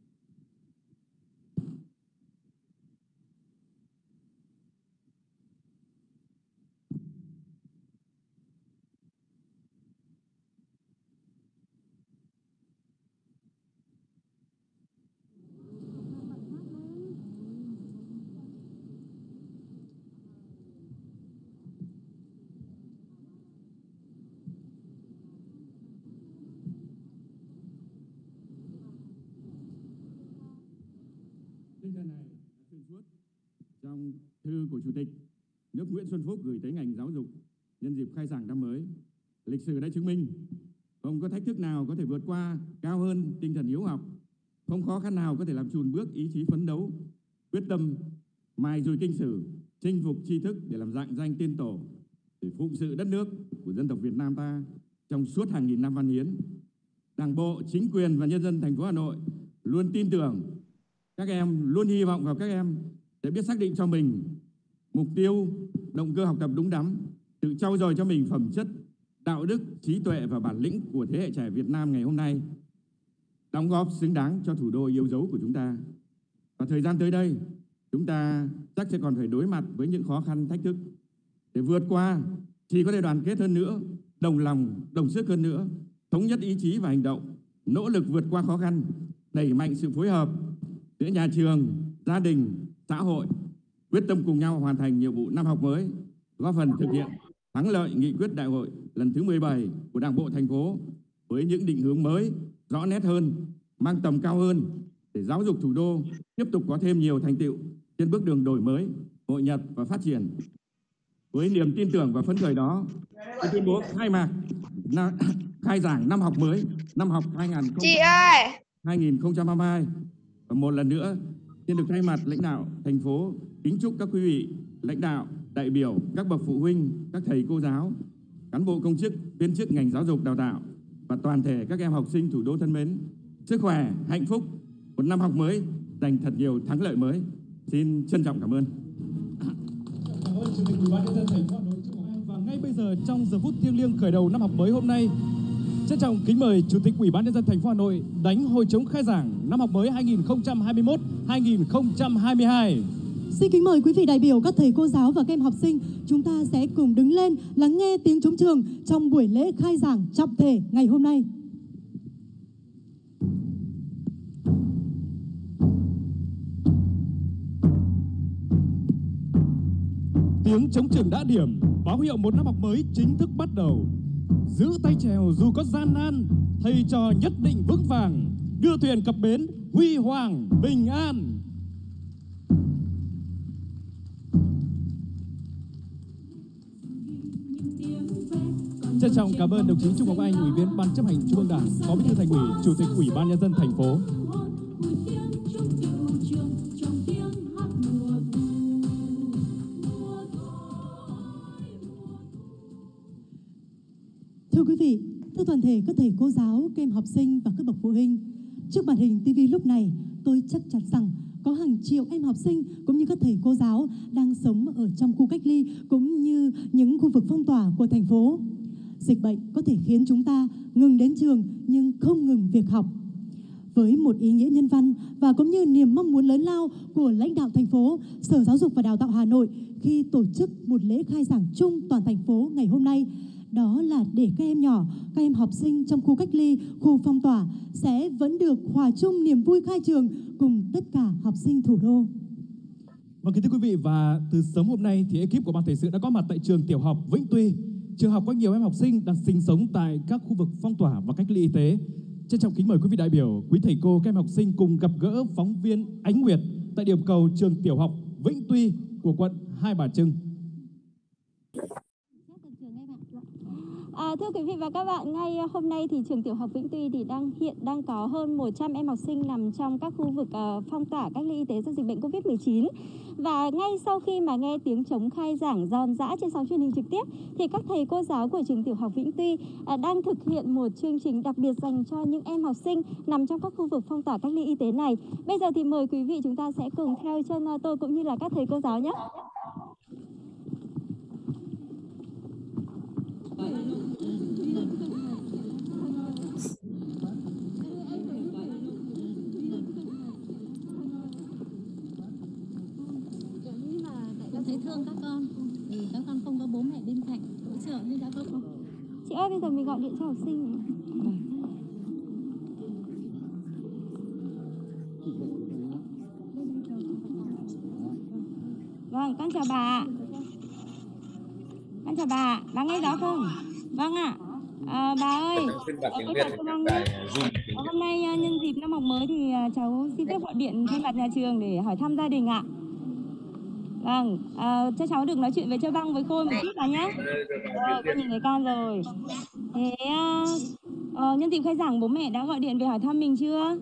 Tinh thần này xuyên suốt trong thư của Chủ tịch nước Nguyễn Xuân Phúc gửi tới ngành giáo dục nhân dịp khai giảng năm mới. Lịch sử đã chứng minh không có thách thức nào có thể vượt qua cao hơn tinh thần hiếu học, không khó khăn nào có thể làm chùn bước ý chí phấn đấu, quyết tâm mài dùi kinh sử, chinh phục tri thức để làm rạng danh tiên tổ, để phụng sự đất nước của dân tộc Việt Nam ta trong suốt hàng nghìn năm văn hiến. Đảng bộ, chính quyền và nhân dân thành phố Hà Nội luôn tin tưởng các em, luôn hy vọng vào các em để biết xác định cho mình mục tiêu, động cơ học tập đúng đắn, tự trau dồi cho mình phẩm chất, đạo đức, trí tuệ và bản lĩnh của thế hệ trẻ Việt Nam ngày hôm nay, đóng góp xứng đáng cho thủ đô yêu dấu của chúng ta. Và thời gian tới đây, chúng ta chắc sẽ còn phải đối mặt với những khó khăn, thách thức. Để vượt qua, chỉ có thể đoàn kết hơn nữa, đồng lòng, đồng sức hơn nữa, thống nhất ý chí và hành động, nỗ lực vượt qua khó khăn, đẩy mạnh sự phối hợp, giữa nhà trường, gia đình, xã hội quyết tâm cùng nhau hoàn thành nhiệm vụ năm học mới, góp phần thực hiện thắng lợi nghị quyết đại hội lần thứ 17 của Đảng bộ thành phố với những định hướng mới, rõ nét hơn, mang tầm cao hơn để giáo dục thủ đô tiếp tục có thêm nhiều thành tựu trên bước đường đổi mới, hội nhập và phát triển. Với niềm tin tưởng và phấn khởi đó, tôi tuyên bố khai giảng năm học mới, năm học 2022. Và một lần nữa, xin được thay mặt lãnh đạo thành phố kính chúc các quý vị lãnh đạo, đại biểu, các bậc phụ huynh, các thầy cô giáo, cán bộ công chức, viên chức ngành giáo dục đào tạo và toàn thể các em học sinh thủ đô thân mến, sức khỏe, hạnh phúc, một năm học mới dành thật nhiều thắng lợi mới. Xin trân trọng cảm ơn. Cảm ơn Chủ tịch Ủy ban nhân dân thành phố Hà Nội Trương Ngọc Anh. Và ngay bây giờ trong giờ phút thiêng liêng khởi đầu năm học mới hôm nay, trân trọng kính mời Chủ tịch Ủy ban nhân dân thành phố Hà Nội đánh hồi trống khai giảng năm học mới 2021-2022. Xin kính mời quý vị đại biểu, các thầy cô giáo và các em học sinh, chúng ta sẽ cùng đứng lên lắng nghe tiếng trống trường trong buổi lễ khai giảng trọng thể ngày hôm nay. Tiếng trống trường đã điểm, báo hiệu một năm học mới chính thức bắt đầu. Giữ tay chèo dù có gian nan, thầy trò nhất định vững vàng, đưa thuyền cập bến huy hoàng bình an. Trân trọng cảm ơn đồng chí Trương Ngọc Anh, Ủy viên Ban chấp hành Trung ương Đảng, Phó Bí thư Thành ủy, Chủ tịch Ủy ban nhân dân thành phố. Thưa quý vị, thưa toàn thể các thầy cô giáo, các em học sinh và các bậc phụ huynh, trước màn hình TV lúc này, tôi chắc chắn rằng có hàng triệu em học sinh cũng như các thầy cô giáo đang sống ở trong khu cách ly cũng như những khu vực phong tỏa của thành phố. Dịch bệnh có thể khiến chúng ta ngừng đến trường nhưng không ngừng việc học. Với một ý nghĩa nhân văn và cũng như niềm mong muốn lớn lao của lãnh đạo thành phố, Sở Giáo dục và Đào tạo Hà Nội khi tổ chức một lễ khai giảng chung toàn thành phố ngày hôm nay, đó là để các em nhỏ, các em học sinh trong khu cách ly, khu phong tỏa sẽ vẫn được hòa chung niềm vui khai trường cùng tất cả học sinh thủ đô. Vâng, kính thưa quý vị, và từ sớm hôm nay thì ekip của ban thời sự đã có mặt tại trường tiểu học Vĩnh Tuy. Trường học có nhiều em học sinh đang sinh sống tại các khu vực phong tỏa và cách ly y tế. Trân trọng kính mời quý vị đại biểu, quý thầy cô, các em học sinh cùng gặp gỡ phóng viên Ánh Nguyệt tại điểm cầu trường tiểu học Vĩnh Tuy của quận Hai Bà Trưng. Thưa quý vị và các bạn, ngay hôm nay thì trường tiểu học Vĩnh Tuy thì hiện đang có hơn 100 em học sinh nằm trong các khu vực phong tỏa cách ly y tế do dịch bệnh Covid-19. Và ngay sau khi mà nghe tiếng trống khai giảng ròn rã trên sóng truyền hình trực tiếp thì các thầy cô giáo của trường tiểu học Vĩnh Tuy đang thực hiện một chương trình đặc biệt dành cho những em học sinh nằm trong các khu vực phong tỏa cách ly y tế này. Bây giờ thì mời quý vị chúng ta sẽ cùng theo chân tôi cũng như là các thầy cô giáo nhé. Thấy thương các con vì các con không có bố mẹ bên cạnh hỗ trợ nên đã có con. Chị ơi, bây giờ mình gọi điện cho học sinh. Vâng, con chào bà. Con chào bà nghe rõ không? Vâng ạ. Bà ơi, hôm nay nhân dịp năm học mới thì cháu xin phép gọi điện thay mặt nhà trường để hỏi thăm gia đình ạ. Vâng, cho cháu được nói chuyện với Châu Băng với Khôi một chút nào nhé. Con nhìn thấy con rồi. Thế nhân dịp khai giảng bố mẹ đã gọi điện về hỏi thăm mình chưa?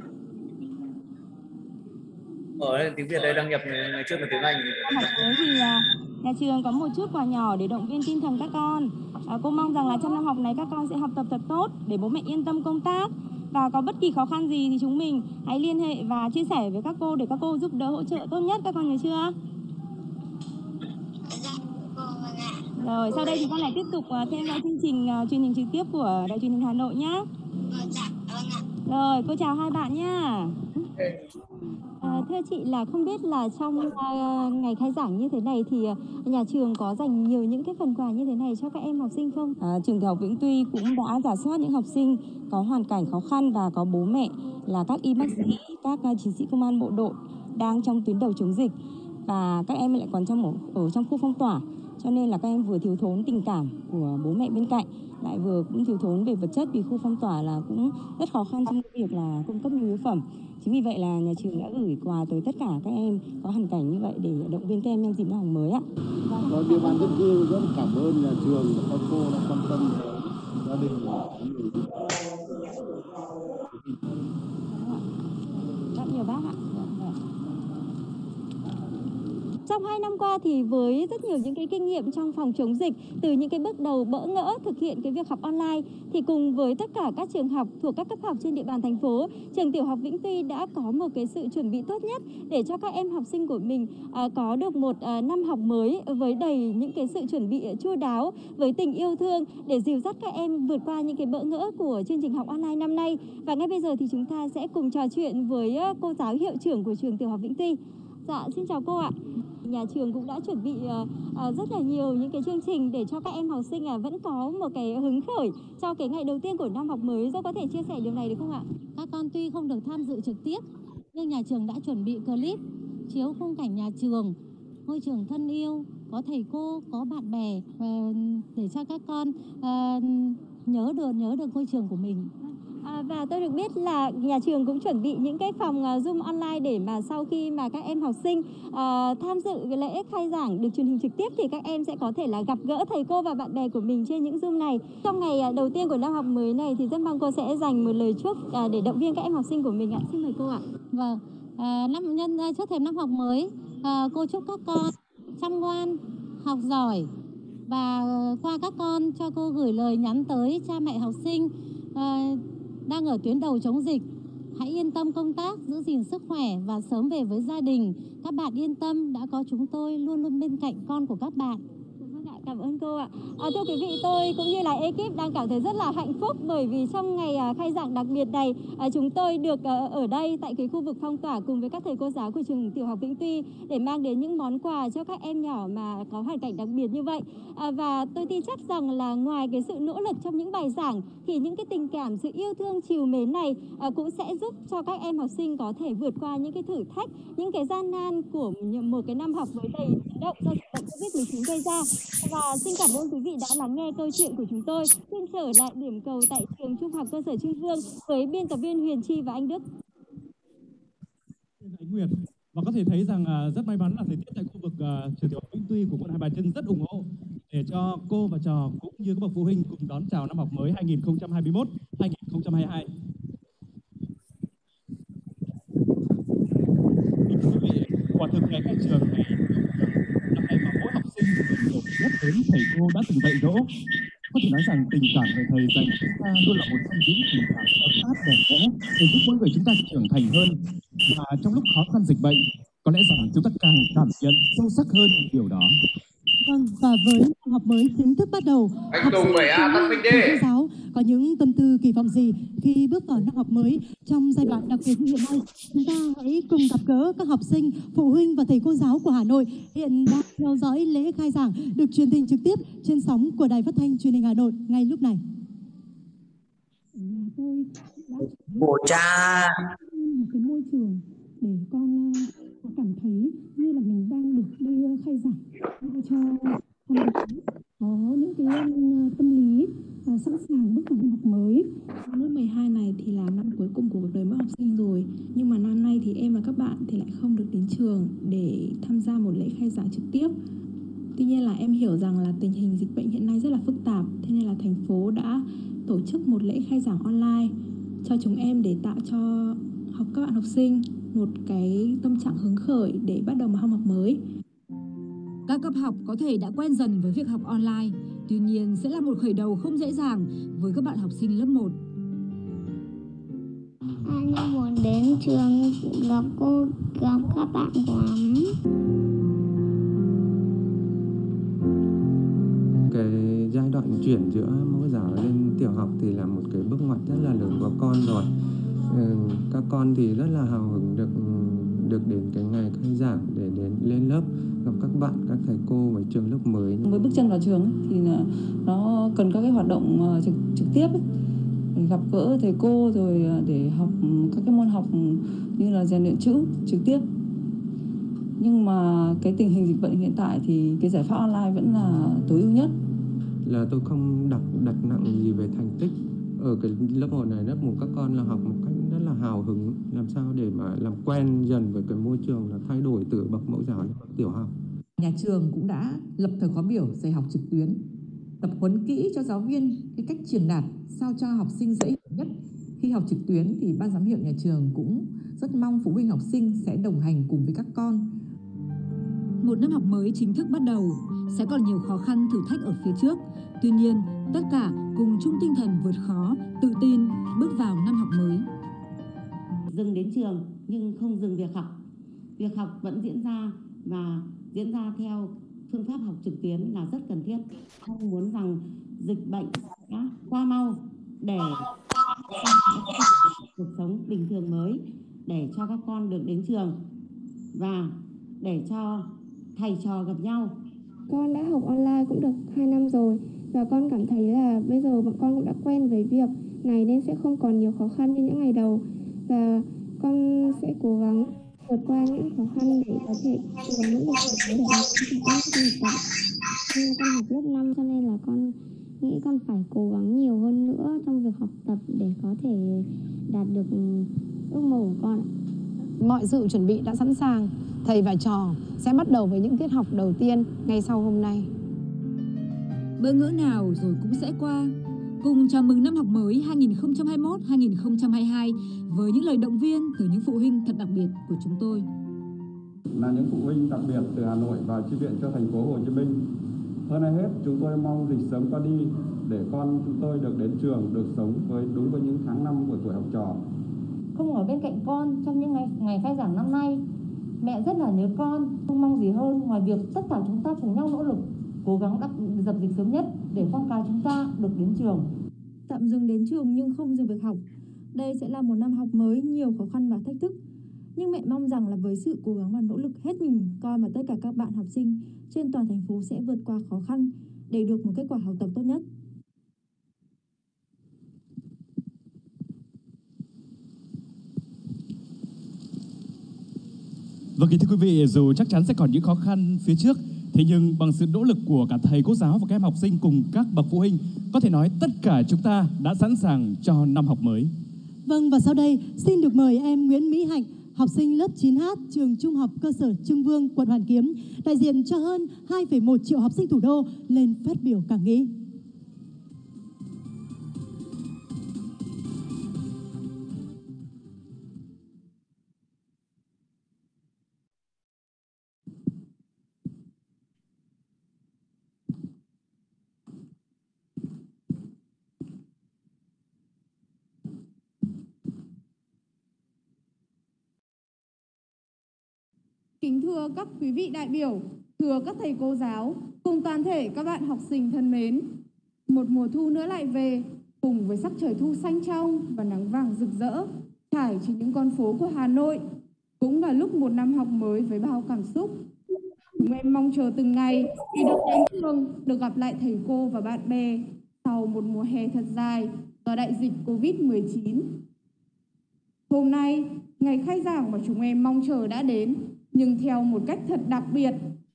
Ở đây tiếng Việt đây đăng nhập ngày trước là tiếng Anh. Học mới thì nhà trường có một chút quà nhỏ để động viên tinh thần các con. Cô mong rằng là trong năm học này các con sẽ học tập thật tốt để bố mẹ yên tâm công tác. Và có bất kỳ khó khăn gì thì chúng mình hãy liên hệ và chia sẻ với các cô để các cô giúp đỡ hỗ trợ tốt nhất, các con nhớ chưa? Rồi, sau đây thì con lại tiếp tục theo dõi chương trình truyền hình trực tiếp của Đài Truyền hình Hà Nội nhé. Rồi, cô chào hai bạn nhá. Thưa chị là không biết là trong ngày khai giảng như thế này thì nhà trường có dành nhiều những cái phần quà như thế này cho các em học sinh không? Trường Tiểu học Vĩnh Tuy cũng đã rà soát những học sinh có hoàn cảnh khó khăn và có bố mẹ là các y bác sĩ, các chiến sĩ công an bộ đội đang trong tuyến đầu chống dịch, và các em lại còn ở trong khu phong tỏa, cho nên là các em vừa thiếu thốn tình cảm của bố mẹ bên cạnh, lại vừa cũng thiếu thốn về vật chất vì khu phong tỏa là cũng rất khó khăn trong việc là cung cấp nhu yếu phẩm. Chính vì vậy là nhà trường đã gửi quà tới tất cả các em có hoàn cảnh như vậy để động viên các em nhân dịp năm học mới ạ. Địa bàn dân cư rất cảm ơn nhà trường và các cô đã quan tâm gia đình Rất nhiều bác ạ. Trong 2 năm qua thì với rất nhiều những cái kinh nghiệm trong phòng chống dịch, từ những cái bước đầu bỡ ngỡ thực hiện cái việc học online, thì cùng với tất cả các trường học thuộc các cấp học trên địa bàn thành phố, trường Tiểu học Vĩnh Tuy đã có một cái sự chuẩn bị tốt nhất để cho các em học sinh của mình có được một năm học mới với đầy những cái sự chuẩn bị chu đáo, với tình yêu thương để dìu dắt các em vượt qua những cái bỡ ngỡ của chương trình học online năm nay. Và ngay bây giờ thì chúng ta sẽ cùng trò chuyện với cô giáo hiệu trưởng của trường Tiểu học Vĩnh Tuy. Dạ, xin chào cô ạ. Nhà trường cũng đã chuẩn bị rất là nhiều những cái chương trình để cho các em học sinh vẫn có một cái hứng khởi cho cái ngày đầu tiên của năm học mới. Dẫu có thể chia sẻ điều này được không ạ? Các con tuy không được tham dự trực tiếp, nhưng nhà trường đã chuẩn bị clip chiếu khung cảnh nhà trường, ngôi trường thân yêu, có thầy cô, có bạn bè, để cho các con nhớ được ngôi trường của mình. Và tôi được biết là nhà trường cũng chuẩn bị những cái phòng Zoom online để mà sau khi mà các em học sinh tham dự cái lễ khai giảng được truyền hình trực tiếp thì các em sẽ có thể là gặp gỡ thầy cô và bạn bè của mình trên những Zoom này. Trong ngày đầu tiên của năm học mới này thì rất mong cô sẽ dành một lời chúc để động viên các em học sinh của mình ạ. Xin mời cô ạ. Vâng, trước thềm năm học mới, cô chúc các con chăm ngoan, học giỏi, và qua các con cho cô gửi lời nhắn tới cha mẹ học sinh đang ở tuyến đầu chống dịch. Hãy yên tâm công tác, giữ gìn sức khỏe và sớm về với gia đình. Các bạn yên tâm, đã có chúng tôi luôn luôn bên cạnh con của các bạn. Cảm ơn cô ạ. Thưa quý vị, tôi cũng như là ekip đang cảm thấy rất là hạnh phúc bởi vì trong ngày khai giảng đặc biệt này, chúng tôi được ở đây tại cái khu vực phong tỏa cùng với các thầy cô giáo của trường Tiểu học Vĩnh Tuy để mang đến những món quà cho các em nhỏ mà có hoàn cảnh đặc biệt như vậy. Và tôi tin chắc rằng là ngoài cái sự nỗ lực trong những bài giảng thì những cái tình cảm, sự yêu thương trìu mến này cũng sẽ giúp cho các em học sinh có thể vượt qua những cái thử thách, những cái gian nan của một cái năm học với đầy biến động do dịch bệnh Covid-19 gây ra. Và xin cảm ơn quý vị đã lắng nghe câu chuyện của chúng tôi. Xin trở lại điểm cầu tại trường Trung học cơ sở Trưng Vương với biên tập viên Huyền Chi và anh Đức. Và có thể thấy rằng rất may mắn là thời tiết tại khu vực trường Tiểu học Vĩnh Tuy của quận Hai Bà Trưng rất ủng hộ để cho cô và trò cũng như các bậc phụ huynh cùng đón chào năm học mới 2021-2022. Quý vị, quả thực ngày khai trường này là ngày mà mỗi học sinh được biết đến thầy cô đã từng dạy dỗ. Có thể nói rằng tình cảm người thầy dành chúng ta luôn là một trong những tình cảm ấm áp đẹp đẽ để giúp mỗi người chúng ta trưởng thành hơn. Và trong lúc khó khăn dịch bệnh, có lẽ rằng chúng ta càng cảm nhận sâu sắc hơn điều đó. Vâng, và với năm học mới chính thức bắt đầu, học sinh cô giáo có những tâm tư kỳ vọng gì khi bước vào năm học mới trong giai đoạn đặc biệt như hiện nay? Chúng ta hãy cùng gặp gỡ các học sinh, phụ huynh và thầy cô giáo của Hà Nội hiện đang theo dõi lễ khai giảng được truyền hình trực tiếp trên sóng của Đài Phát thanh Truyền hình Hà Nội ngay lúc này. Bộ cha một cái môi trường để con cảm thấy như là mình đang được đi khai giảng, để cho con có những cái tâm lý sẵn sàng bước vào năm học mới. Lớp 12 này thì là năm cuối cùng của cuộc đời mỗi học sinh rồi, nhưng mà năm nay thì em và các bạn thì lại không được đến trường để tham gia một lễ khai giảng trực tiếp. Tuy nhiên là em hiểu rằng là tình hình dịch bệnh hiện nay rất là phức tạp, thế nên là thành phố đã tổ chức một lễ khai giảng online cho chúng em để tạo cho các bạn học sinh một cái tâm trạng hứng khởi để bắt đầu một năm học mới. Các cấp học có thể đã quen dần với việc học online, tuy nhiên sẽ là một khởi đầu không dễ dàng với các bạn học sinh lớp 1. Anh muốn đến trường gặp cô, gặp các bạn lắm. Cái giai đoạn chuyển giữa mẫu giáo lên tiểu học thì là một cái bước ngoặt rất là lớn của con rồi. Các con thì rất là hào hứng được đến cái ngày khai giảng để đến lên lớp gặp các bạn, các thầy cô ở trường lớp mới. Với bước chân vào trường thì nó cần các cái hoạt động trực tiếp ấy, để gặp gỡ thầy cô rồi để học các cái môn học như là rèn luyện chữ trực tiếp. Nhưng mà cái tình hình dịch bệnh hiện tại thì cái giải pháp online vẫn là tối ưu nhất. Là tôi không đặt nặng gì về thành tích. Ở cái lớp 1 này, lớp 1 các con là học một cách rất là hào hứng, làm sao để mà làm quen dần với cái môi trường là thay đổi từ bậc mẫu giáo đến bậc tiểu học. Nhà trường cũng đã lập thời khóa biểu dạy học trực tuyến, tập huấn kỹ cho giáo viên cái cách truyền đạt sao cho học sinh dễ hiểu nhất. Khi học trực tuyến thì ban giám hiệu nhà trường cũng rất mong phụ huynh học sinh sẽ đồng hành cùng với các con. Một năm học mới chính thức bắt đầu, sẽ còn nhiều khó khăn thử thách ở phía trước. Tuy nhiên, tất cả cùng chung tinh thần vượt khó, tự tin bước vào năm học mới. Dừng đến trường nhưng không dừng việc học. Việc học vẫn diễn ra và diễn ra theo phương pháp học trực tuyến là rất cần thiết. Mong muốn rằng dịch bệnh sẽ qua mau để cuộc sống bình thường mới, để cho các con được đến trường và để cho thầy trò gặp nhau. Con đã học online cũng được 2 năm rồi và con cảm thấy là bây giờ bọn con cũng đã quen với việc này nên sẽ không còn nhiều khó khăn như những ngày đầu, và con sẽ cố gắng vượt qua những khó khăn để có thể cố gắng nỗ lực để con học lớp 5 cho nên là con nghĩ con phải cố gắng nhiều hơn nữa trong việc học tập để có thể đạt được ước mơ của con. Mọi sự chuẩn bị đã sẵn sàng. Thầy và trò sẽ bắt đầu với những tiết học đầu tiên ngay sau hôm nay. Bỡ ngỡ nào rồi cũng sẽ qua. Cùng chào mừng năm học mới 2021-2022 với những lời động viên từ những phụ huynh thật đặc biệt của chúng tôi. Là những phụ huynh đặc biệt từ Hà Nội vào chi viện cho thành phố Hồ Chí Minh. Hơn ai hết, chúng tôi mong dịch sớm qua đi để con chúng tôi được đến trường, được sống đúng với những tháng năm của tuổi học trò. Không ở bên cạnh con trong những ngày khai giảng năm nay, mẹ rất là nhớ con, không mong gì hơn ngoài việc tất cả chúng ta cùng nhau nỗ lực, cố gắng dập dịch sớm nhất để con cái chúng ta được đến trường. Tạm dừng đến trường nhưng không dừng việc học. Đây sẽ là một năm học mới nhiều khó khăn và thách thức. Nhưng mẹ mong rằng là với sự cố gắng và nỗ lực hết mình, con và tất cả các bạn học sinh trên toàn thành phố sẽ vượt qua khó khăn để được một kết quả học tập tốt nhất. Vâng, thưa quý vị, dù chắc chắn sẽ còn những khó khăn phía trước, thế nhưng bằng sự nỗ lực của cả thầy cô giáo và các em học sinh cùng các bậc phụ huynh, có thể nói tất cả chúng ta đã sẵn sàng cho năm học mới. Vâng, và sau đây xin được mời em Nguyễn Mỹ Hạnh, học sinh lớp 9H trường Trung học cơ sở Trưng Vương, quận Hoàn Kiếm, đại diện cho hơn 2,1 triệu học sinh thủ đô lên phát biểu cảm nghĩ. Kính thưa các quý vị đại biểu, thưa các thầy cô giáo, cùng toàn thể các bạn học sinh thân mến. Một mùa thu nữa lại về, cùng với sắc trời thu xanh trong và nắng vàng rực rỡ, trải trên những con phố của Hà Nội. Cũng là lúc một năm học mới với bao cảm xúc. Chúng em mong chờ từng ngày khi được đến trường, được gặp lại thầy cô và bạn bè sau một mùa hè thật dài do đại dịch Covid-19. Hôm nay, ngày khai giảng mà chúng em mong chờ đã đến, nhưng theo một cách thật đặc biệt.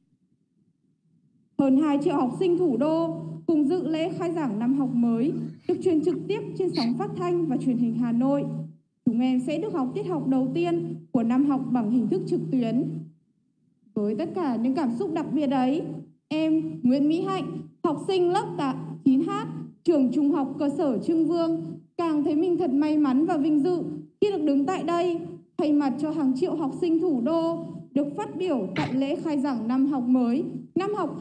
Hơn 2 triệu học sinh thủ đô cùng dự lễ khai giảng năm học mới được truyền trực tiếp trên sóng phát thanh và truyền hình Hà Nội. Chúng em sẽ được học tiết học đầu tiên của năm học bằng hình thức trực tuyến. Với tất cả những cảm xúc đặc biệt ấy, em Nguyễn Mỹ Hạnh, học sinh lớp 9H, trường Trung học cơ sở Trưng Vương, càng thấy mình thật may mắn và vinh dự khi được đứng tại đây, thay mặt cho hàng triệu học sinh thủ đô, được phát biểu tại lễ khai giảng năm học mới, năm học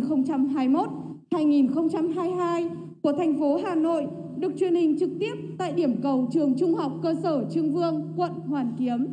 2021-2022 của thành phố Hà Nội, được truyền hình trực tiếp tại điểm cầu trường Trung học cơ sở Trưng Vương, quận Hoàn Kiếm.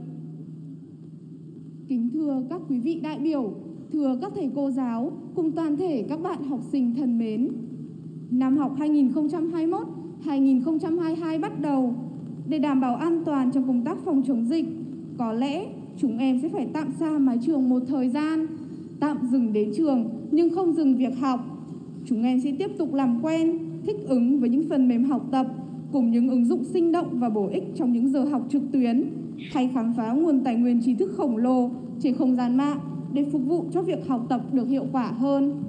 Kính thưa các quý vị đại biểu, thưa các thầy cô giáo, cùng toàn thể các bạn học sinh thân mến. Năm học 2021-2022 bắt đầu. Để đảm bảo an toàn trong công tác phòng chống dịch, có lẽ chúng em sẽ phải tạm xa mái trường một thời gian, tạm dừng đến trường nhưng không dừng việc học. Chúng em sẽ tiếp tục làm quen, thích ứng với những phần mềm học tập cùng những ứng dụng sinh động và bổ ích trong những giờ học trực tuyến, hay khám phá nguồn tài nguyên trí thức khổng lồ trên không gian mạng để phục vụ cho việc học tập được hiệu quả hơn.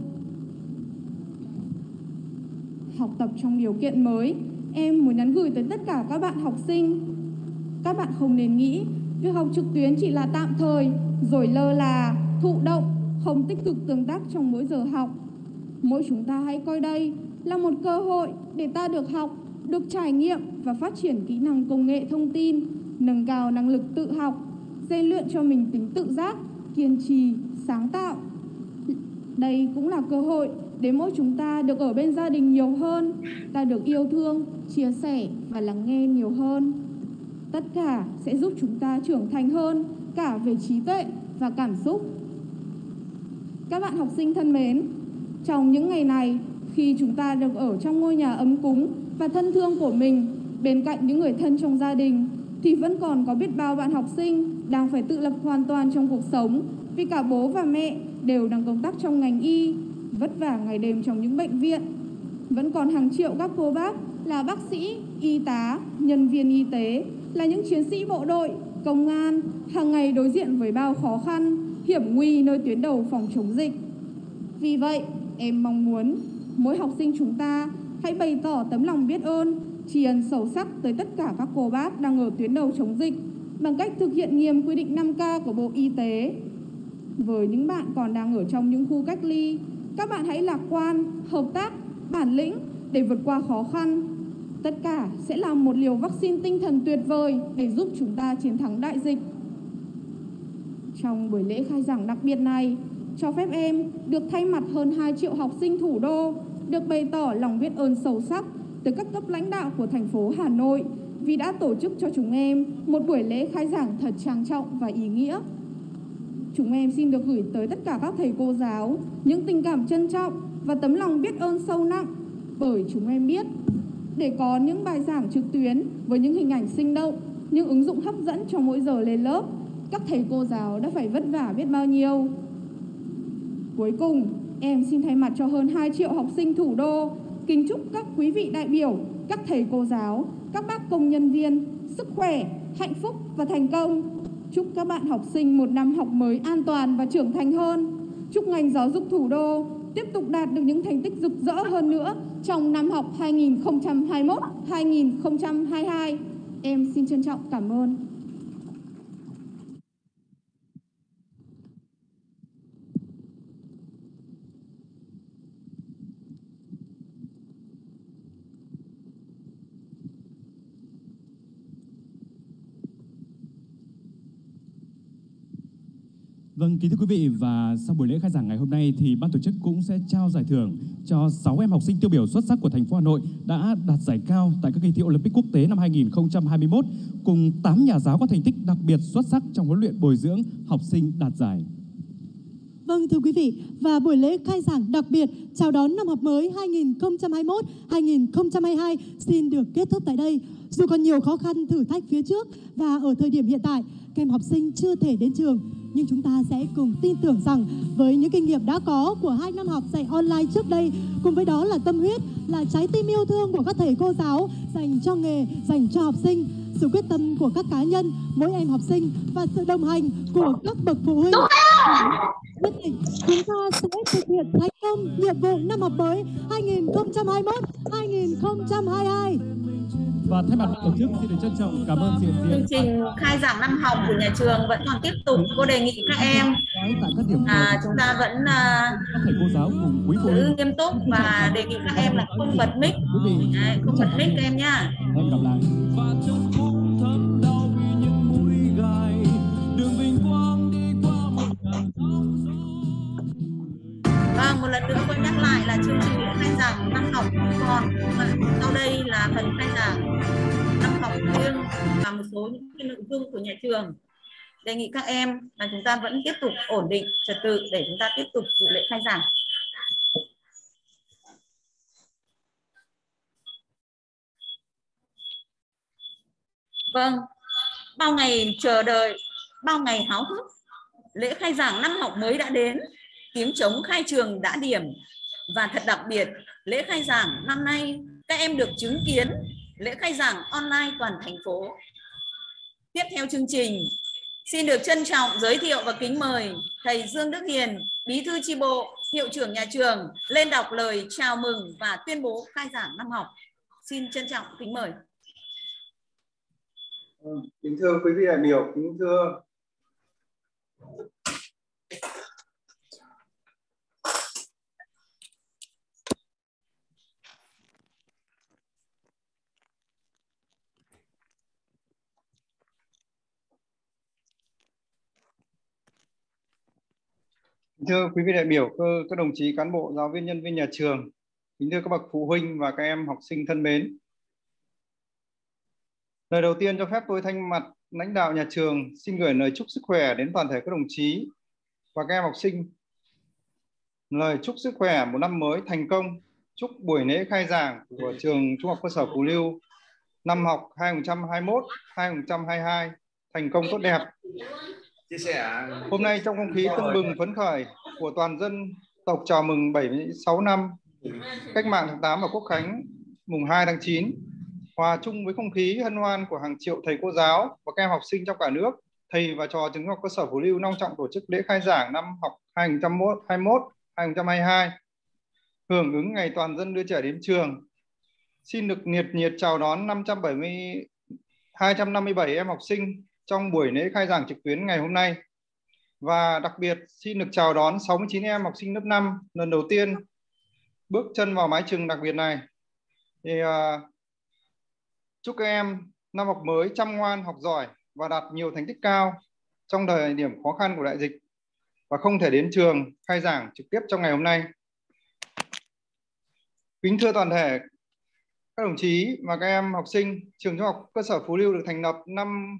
Học tập trong điều kiện mới, em muốn nhắn gửi tới tất cả các bạn học sinh. Các bạn không nên nghĩ việc học trực tuyến chỉ là tạm thời, rồi lơ là, thụ động, không tích cực tương tác trong mỗi giờ học. Mỗi chúng ta hãy coi đây là một cơ hội để ta được học, được trải nghiệm và phát triển kỹ năng công nghệ thông tin, nâng cao năng lực tự học, rèn luyện cho mình tính tự giác, kiên trì, sáng tạo. Đây cũng là cơ hội để mỗi chúng ta được ở bên gia đình nhiều hơn, ta được yêu thương, chia sẻ và lắng nghe nhiều hơn. Tất cả sẽ giúp chúng ta trưởng thành hơn cả về trí tuệ và cảm xúc. Các bạn học sinh thân mến, trong những ngày này, khi chúng ta được ở trong ngôi nhà ấm cúng và thân thương của mình, bên cạnh những người thân trong gia đình, thì vẫn còn có biết bao bạn học sinh đang phải tự lập hoàn toàn trong cuộc sống vì cả bố và mẹ đều đang công tác trong ngành y, vất vả ngày đêm trong những bệnh viện. Vẫn còn hàng triệu các cô bác là bác sĩ, y tá, nhân viên y tế, là những chiến sĩ bộ đội, công an, hàng ngày đối diện với bao khó khăn, hiểm nguy nơi tuyến đầu phòng chống dịch. Vì vậy, em mong muốn mỗi học sinh chúng ta hãy bày tỏ tấm lòng biết ơn, tri ân sâu sắc tới tất cả các cô bác đang ở tuyến đầu chống dịch bằng cách thực hiện nghiêm quy định 5K của Bộ Y tế. Với những bạn còn đang ở trong những khu cách ly, các bạn hãy lạc quan, hợp tác, bản lĩnh để vượt qua khó khăn. Tất cả sẽ là một liều vaccine tinh thần tuyệt vời để giúp chúng ta chiến thắng đại dịch. Trong buổi lễ khai giảng đặc biệt này, cho phép em được thay mặt hơn 2 triệu học sinh thủ đô được bày tỏ lòng biết ơn sâu sắc tới các cấp lãnh đạo của thành phố Hà Nội vì đã tổ chức cho chúng em một buổi lễ khai giảng thật trang trọng và ý nghĩa. Chúng em xin được gửi tới tất cả các thầy cô giáo những tình cảm trân trọng và tấm lòng biết ơn sâu nặng, bởi chúng em biết để có những bài giảng trực tuyến với những hình ảnh sinh động, những ứng dụng hấp dẫn cho mỗi giờ lên lớp, các thầy cô giáo đã phải vất vả biết bao nhiêu. Cuối cùng, em xin thay mặt cho hơn 2 triệu học sinh thủ đô kính chúc các quý vị đại biểu, các thầy cô giáo, các bác công nhân viên sức khỏe, hạnh phúc và thành công. Chúc các bạn học sinh một năm học mới an toàn và trưởng thành hơn. Chúc ngành giáo dục thủ đô tiếp tục đạt được những thành tích rực rỡ hơn nữa trong năm học 2021-2022. Em xin trân trọng cảm ơn. Vâng, kính thưa quý vị, và sau buổi lễ khai giảng ngày hôm nay thì ban tổ chức cũng sẽ trao giải thưởng cho 6 em học sinh tiêu biểu xuất sắc của thành phố Hà Nội đã đạt giải cao tại các kỳ thi Olympic quốc tế năm 2021, cùng 8 nhà giáo có thành tích đặc biệt xuất sắc trong huấn luyện bồi dưỡng học sinh đạt giải. Vâng, thưa quý vị, và buổi lễ khai giảng đặc biệt chào đón năm học mới 2021-2022 xin được kết thúc tại đây. Dù còn nhiều khó khăn thử thách phía trước và ở thời điểm hiện tại, các em học sinh chưa thể đến trường, nhưng chúng ta sẽ cùng tin tưởng rằng với những kinh nghiệm đã có của 2 năm học dạy online trước đây, cùng với đó là tâm huyết, là trái tim yêu thương của các thầy cô giáo dành cho nghề, dành cho học sinh, sự quyết tâm của các cá nhân, mỗi em học sinh và sự đồng hành của các bậc phụ huynh, nhất định chúng ta sẽ thực hiện thành công nhiệm vụ năm học mới 2021-2022. Và thay mặt ban tổ chức xin được trân trọng cảm ơn diện chương trình khai giảng năm học của nhà trường vẫn còn tiếp tục. Cô đề nghị các em chúng ta vẫn giữ nghiêm túc và đề nghị các em là không bật mic, không bật mic các em nhá. Hẹn gặp lại. Vâng, một lần nữa tôi nhắc lại là chương trình lễ khai giảng năm học còn sau đây là phần khai giảng năm học riêng và một số những cái nội dung của nhà trường. Đề nghị các em là chúng ta vẫn tiếp tục ổn định trật tự để chúng ta tiếp tục dự lễ khai giảng. Vâng, bao ngày chờ đợi, bao ngày háo hức, lễ khai giảng năm học mới đã đến, tiếng trống khai trường đã điểm. Và thật đặc biệt, lễ khai giảng năm nay các em được chứng kiến lễ khai giảng online toàn thành phố. Tiếp theo chương trình, xin được trân trọng giới thiệu và kính mời thầy Dương Đức Hiền, Bí thư chi bộ, hiệu trưởng nhà trường lên đọc lời chào mừng và tuyên bố khai giảng năm học. Xin trân trọng kính mời. Kính thưa quý vị đại biểu, kính thưa quý vị đại biểu, các đồng chí cán bộ, giáo viên, nhân viên nhà trường, kính thưa các bậc phụ huynh và các em học sinh thân mến. Lời đầu tiên cho phép tôi thay mặt lãnh đạo nhà trường xin gửi lời chúc sức khỏe đến toàn thể các đồng chí và các em học sinh. Lời chúc sức khỏe một năm mới thành công, chúc buổi lễ khai giảng của trường Trung học cơ sở Phú Lưu năm học 2021-2022 thành công tốt đẹp. Hôm nay trong không khí tưng bừng phấn khởi của toàn dân tộc chào mừng 76 năm Cách mạng tháng 8 và Quốc khánh mùng 2 tháng 9, hòa chung với không khí hân hoan của hàng triệu thầy cô giáo và các em học sinh trong cả nước, thầy và trò trường Trung học cơ sở Phú Lưu long trọng tổ chức lễ khai giảng năm học 2021-2022. Hưởng ứng ngày toàn dân đưa trẻ đến trường, xin được nhiệt chào đón 257 em học sinh trong buổi lễ khai giảng trực tuyến ngày hôm nay. Và đặc biệt xin được chào đón 69 em học sinh lớp 5 lần đầu tiên bước chân vào mái trường đặc biệt này. Thì chúc các em năm học mới chăm ngoan, học giỏi và đạt nhiều thành tích cao trong thời điểm khó khăn của đại dịch và không thể đến trường khai giảng trực tiếp trong ngày hôm nay. Kính thưa toàn thể các đồng chí và các em học sinh, trường Trung học cơ sở Phú Lưu được thành lập năm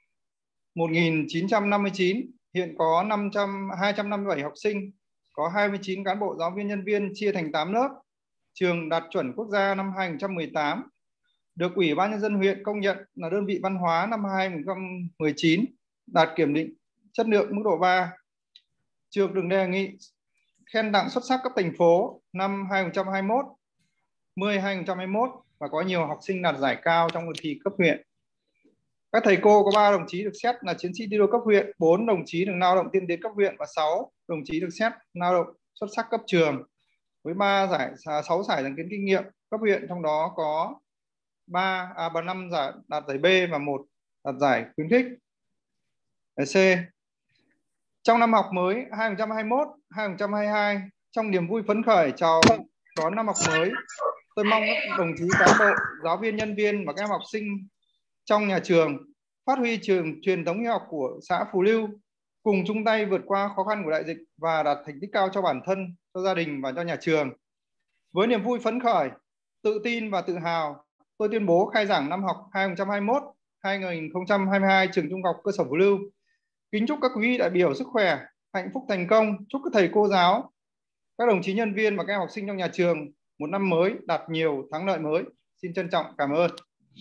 1959, hiện có 257 học sinh, có 29 cán bộ giáo viên nhân viên chia thành 8 lớp. Trường đạt chuẩn quốc gia năm 2018, được Ủy ban Nhân dân huyện công nhận là đơn vị văn hóa năm 2019, đạt kiểm định chất lượng mức độ 3. Trường được đề nghị khen tặng xuất sắc cấp thành phố năm 2021, 2021 và có nhiều học sinh đạt giải cao trong cuộc thi cấp huyện. Các thầy cô có 3 đồng chí được xét là chiến sĩ thi đua cấp huyện, 4 đồng chí được lao động tiên tiến cấp huyện và 6 đồng chí được xét lao động xuất sắc cấp trường. Với 6 giải sáng kiến kinh nghiệm cấp huyện, trong đó có 5 giải đạt giải B và 1 đạt giải khuyến khích C. Trong năm học mới 2021-2022, trong niềm vui phấn khởi chào đón năm học mới, tôi mong các đồng chí cán bộ, giáo viên, nhân viên và các em học sinh trong nhà trường phát huy truyền thống y học của xã Phú Lưu, cùng chung tay vượt qua khó khăn của đại dịch và đạt thành tích cao cho bản thân, cho gia đình và cho nhà trường. Với niềm vui phấn khởi, tự tin và tự hào, tôi tuyên bố khai giảng năm học 2021-2022 trường Trung học cơ sở Phú Lưu. Kính chúc các quý vị đại biểu sức khỏe, hạnh phúc, thành công. Chúc các thầy cô giáo, các đồng chí nhân viên và các em học sinh trong nhà trường một năm mới đạt nhiều thắng lợi mới. Xin trân trọng cảm ơn.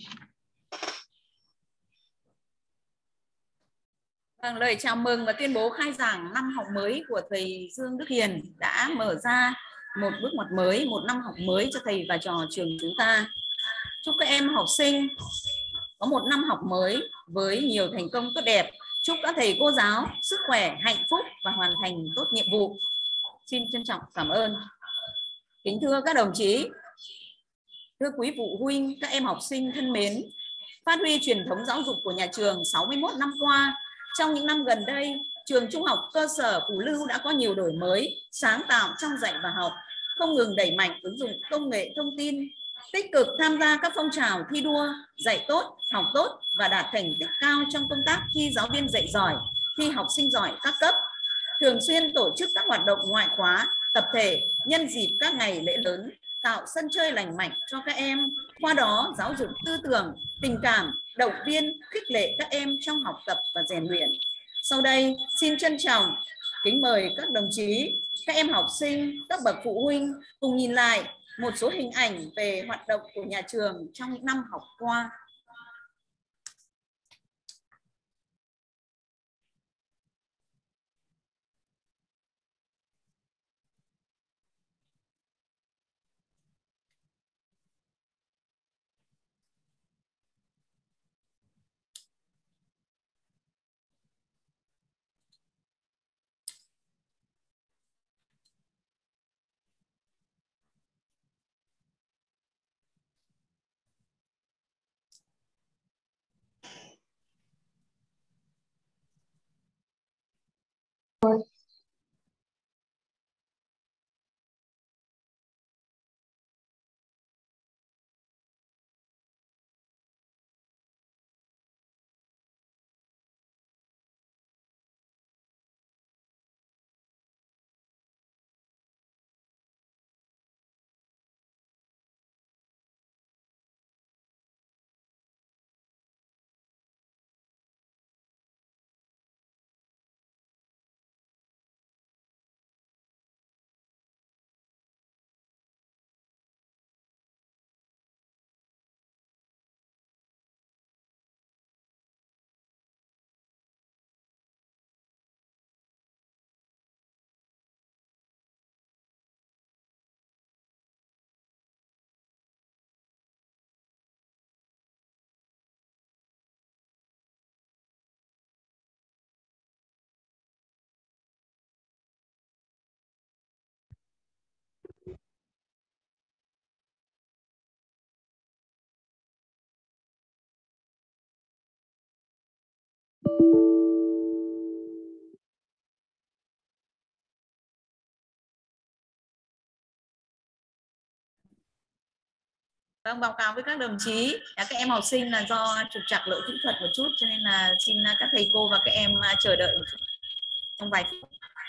Vâng, lời chào mừng và tuyên bố khai giảng năm học mới của thầy Dương Đức Hiền đã mở ra một bước ngoặt mới, một năm học mới cho thầy và trò trường chúng ta. Chúc các em học sinh có một năm học mới với nhiều thành công tốt đẹp. Chúc các thầy cô giáo sức khỏe, hạnh phúc và hoàn thành tốt nhiệm vụ. Xin trân trọng cảm ơn. Kính thưa các đồng chí, thưa quý phụ huynh, các em học sinh thân mến, phát huy truyền thống giáo dục của nhà trường 61 năm qua, trong những năm gần đây, trường Trung học cơ sở Phú Lưu đã có nhiều đổi mới, sáng tạo trong dạy và học, không ngừng đẩy mạnh ứng dụng công nghệ thông tin, tích cực tham gia các phong trào thi đua, dạy tốt, học tốt và đạt thành tích cao trong công tác thi giáo viên dạy giỏi, thi học sinh giỏi các cấp. Thường xuyên tổ chức các hoạt động ngoại khóa, tập thể nhân dịp các ngày lễ lớn, tạo sân chơi lành mạnh cho các em, qua đó giáo dục tư tưởng, tình cảm, động viên, khích lệ các em trong học tập và rèn luyện. Sau đây, xin trân trọng kính mời các đồng chí, các em học sinh, các bậc phụ huynh cùng nhìn lại một số hình ảnh về hoạt động của nhà trường trong những năm học qua. Vâng, báo cáo với các đồng chí, các em học sinh là do trục trặc lỗi kỹ thuật một chút, cho nên là xin các thầy cô và các em chờ đợi một chút trong vài phút.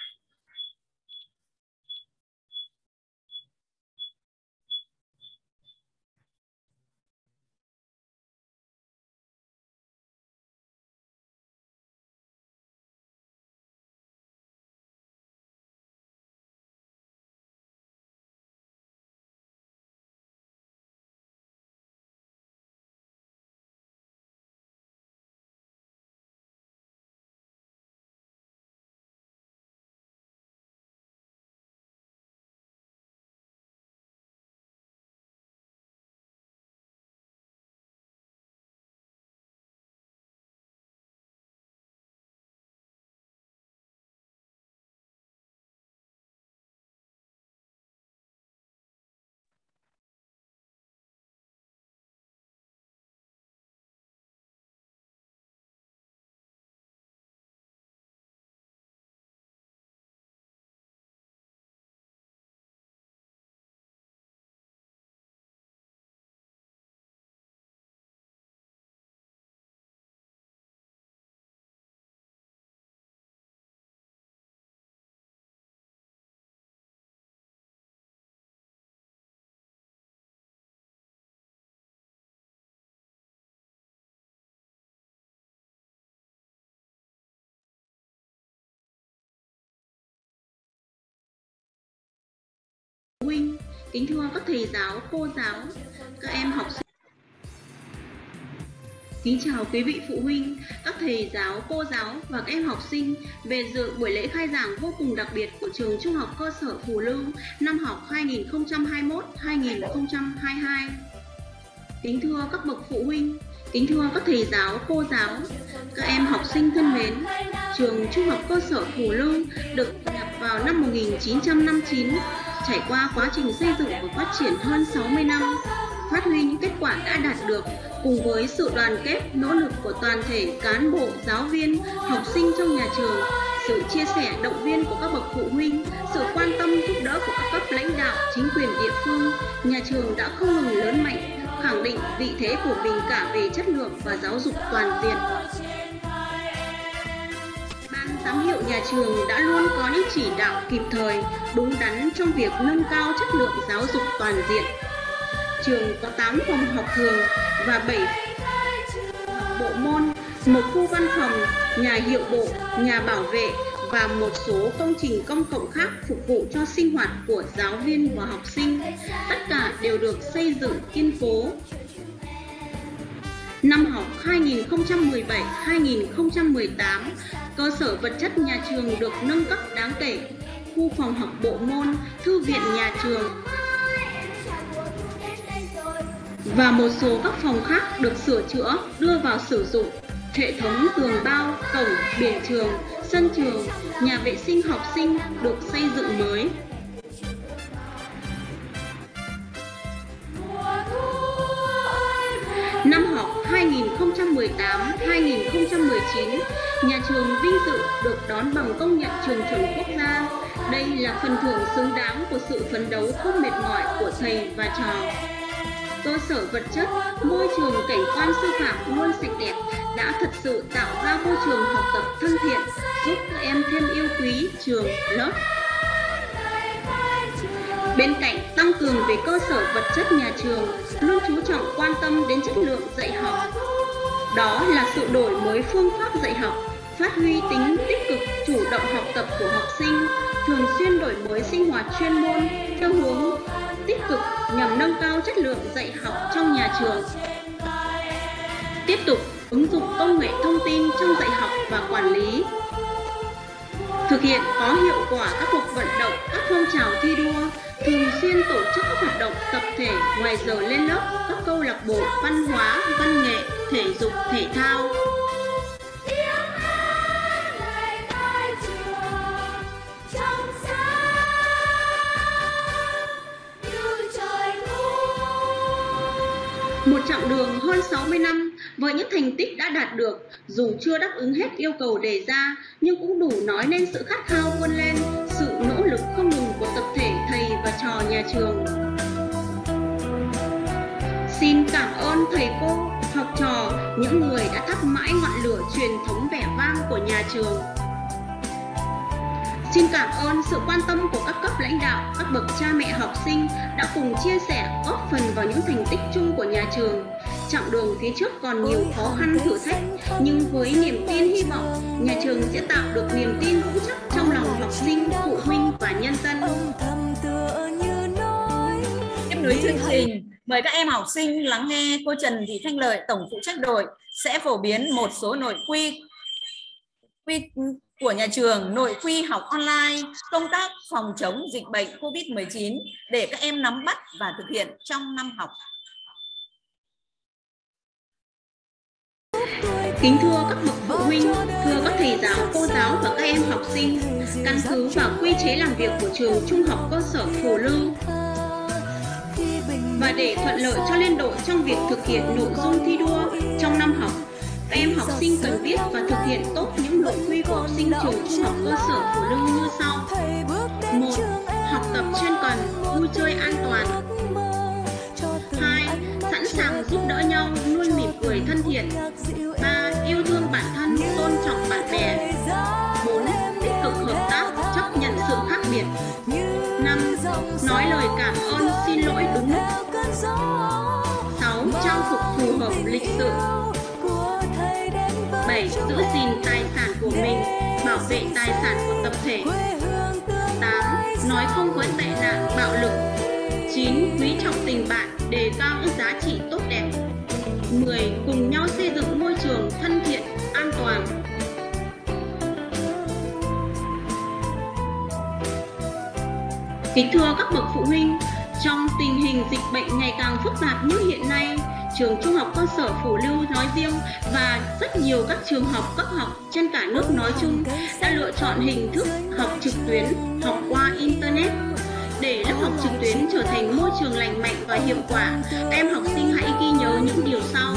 Huynh, kính thưa các thầy giáo, cô giáo, các em học sinh. Kính chào quý vị phụ huynh, các thầy giáo, cô giáo và các em học sinh về dự buổi lễ khai giảng vô cùng đặc biệt của trường Trung học cơ sở Phù Lưu năm học 2021-2022. Kính thưa các bậc phụ huynh, kính thưa các thầy giáo, cô giáo, các em học sinh thân mến, trường Trung học cơ sở Phù Lưu được thành lập vào năm 1959, trải qua quá trình xây dựng và phát triển hơn 60 năm, phát huy những kết quả đã đạt được cùng với sự đoàn kết, nỗ lực của toàn thể cán bộ, giáo viên, học sinh trong nhà trường, sự chia sẻ, động viên của các bậc phụ huynh, sự quan tâm giúp đỡ của các cấp lãnh đạo, chính quyền địa phương, nhà trường đã không ngừng lớn mạnh, khẳng định vị thế của mình cả về chất lượng và giáo dục toàn diện. Ban giám hiệu nhà trường đã luôn có những chỉ đạo kịp thời, đúng đắn trong việc nâng cao chất lượng giáo dục toàn diện. Trường có 8 phòng học thường và 7 bộ môn, một khu văn phòng, nhà hiệu bộ, nhà bảo vệ và một số công trình công cộng khác phục vụ cho sinh hoạt của giáo viên và học sinh. Tất cả đều được xây dựng kiên cố. Năm học 2017-2018, cơ sở vật chất nhà trường được nâng cấp đáng kể. Khu phòng học bộ môn, thư viện nhà trường và một số các phòng khác được sửa chữa, đưa vào sử dụng. Hệ thống tường bao, cổng, biển trường, sân trường, nhà vệ sinh học sinh được xây dựng mới. Năm học 2018-2019, nhà trường vinh dự được đón bằng công nhận trường chuẩn quốc gia. Đây là phần thưởng xứng đáng của sự phấn đấu không mệt mỏi của thầy và trò. Cơ sở vật chất, môi trường cảnh quan sư phạm luôn sạch đẹp đã thật sự tạo ra môi trường học tập thân thiện, giúp các em thêm yêu quý trường, lớp. Bên cạnh tăng cường về cơ sở vật chất nhà trường, luôn chú trọng quan tâm đến chất lượng dạy học. Đó là sự đổi mới phương pháp dạy học, phát huy tính tích cực, chủ động học tập của học sinh, thường xuyên đổi mới sinh hoạt chuyên môn theo hướng tích cực nhằm nâng cao chất lượng dạy học trong nhà trường. Tiếp tục ứng dụng công nghệ thông tin trong dạy học và quản lý. Thực hiện có hiệu quả các cuộc vận động, các phong trào thi đua, thường xuyên tổ chức các hoạt động tập thể ngoài giờ lên lớp, các câu lạc bộ văn hóa, văn nghệ, thể dục, thể thao. Một chặng đường hơn 60 năm với những thành tích đã đạt được, dù chưa đáp ứng hết yêu cầu đề ra nhưng cũng đủ nói lên sự khát khao vươn lên, sự nỗ lực không ngừng của tập thể thầy và trò nhà trường. Xin cảm ơn thầy cô, học trò, những người đã thắp mãi ngọn lửa truyền thống vẻ vang của nhà trường. Xin cảm ơn sự quan tâm của các cấp lãnh đạo, các bậc cha mẹ học sinh đã cùng chia sẻ góp phần vào những thành tích chung của nhà trường. Chặng đường phía trước còn nhiều khó khăn thử thách, nhưng với niềm tin hy vọng, nhà trường sẽ tạo được niềm tin vững chắc trong lòng học sinh, phụ huynh và nhân dân. Tiếp nối chương trình, mời các em học sinh lắng nghe cô Trần Thị Thanh Lợi, tổng phụ trách đội sẽ phổ biến một số nội quy của nhà trường, nội quy học online, công tác phòng chống dịch bệnh COVID-19 để các em nắm bắt và thực hiện trong năm học. Kính thưa các bậc phụ huynh, thưa các thầy giáo, cô giáo và các em học sinh, căn cứ vào quy chế làm việc của trường Trung học cơ sở Phù Lưu và để thuận lợi cho liên đội trong việc thực hiện nội dung thi đua trong năm học, các em học sinh cần biết và thực hiện tốt những nội quy của học sinh trường Trung học cơ sở Phù Lưu như sau. 1. Học tập chuyên cần, vui chơi an toàn. 2. Sẵn sàng giúp đỡ nhau, luôn mỉm cười thân thiện. 3. Yêu thương bản thân, tôn trọng bạn bè. 4. Tích cực hợp tác, chấp nhận sự khác biệt. 5. Nói lời cảm ơn, xin lỗi đúng lúc. 6. Trang phục phù hợp, lịch sự. 7. Giữ gìn tài sản của mình, bảo vệ tài sản của tập thể. 8. Nói không với tệ nạn, bạo lực. 9. Quý trọng tình bạn, đề cao những giá trị tốt đẹp. 10. Cùng nhau xây dựng môi trường thân thiện, an toàn. Kính thưa các bậc phụ huynh, trong tình hình dịch bệnh ngày càng phức tạp như hiện nay, trường Trung học cơ sở Phù Lưu nói riêng và rất nhiều các trường học cấp học trên cả nước nói chung đã lựa chọn hình thức học trực tuyến, học qua Internet. Để lớp học trực tuyến trở thành môi trường lành mạnh và hiệu quả, các em học sinh hãy ghi nhớ những điều sau.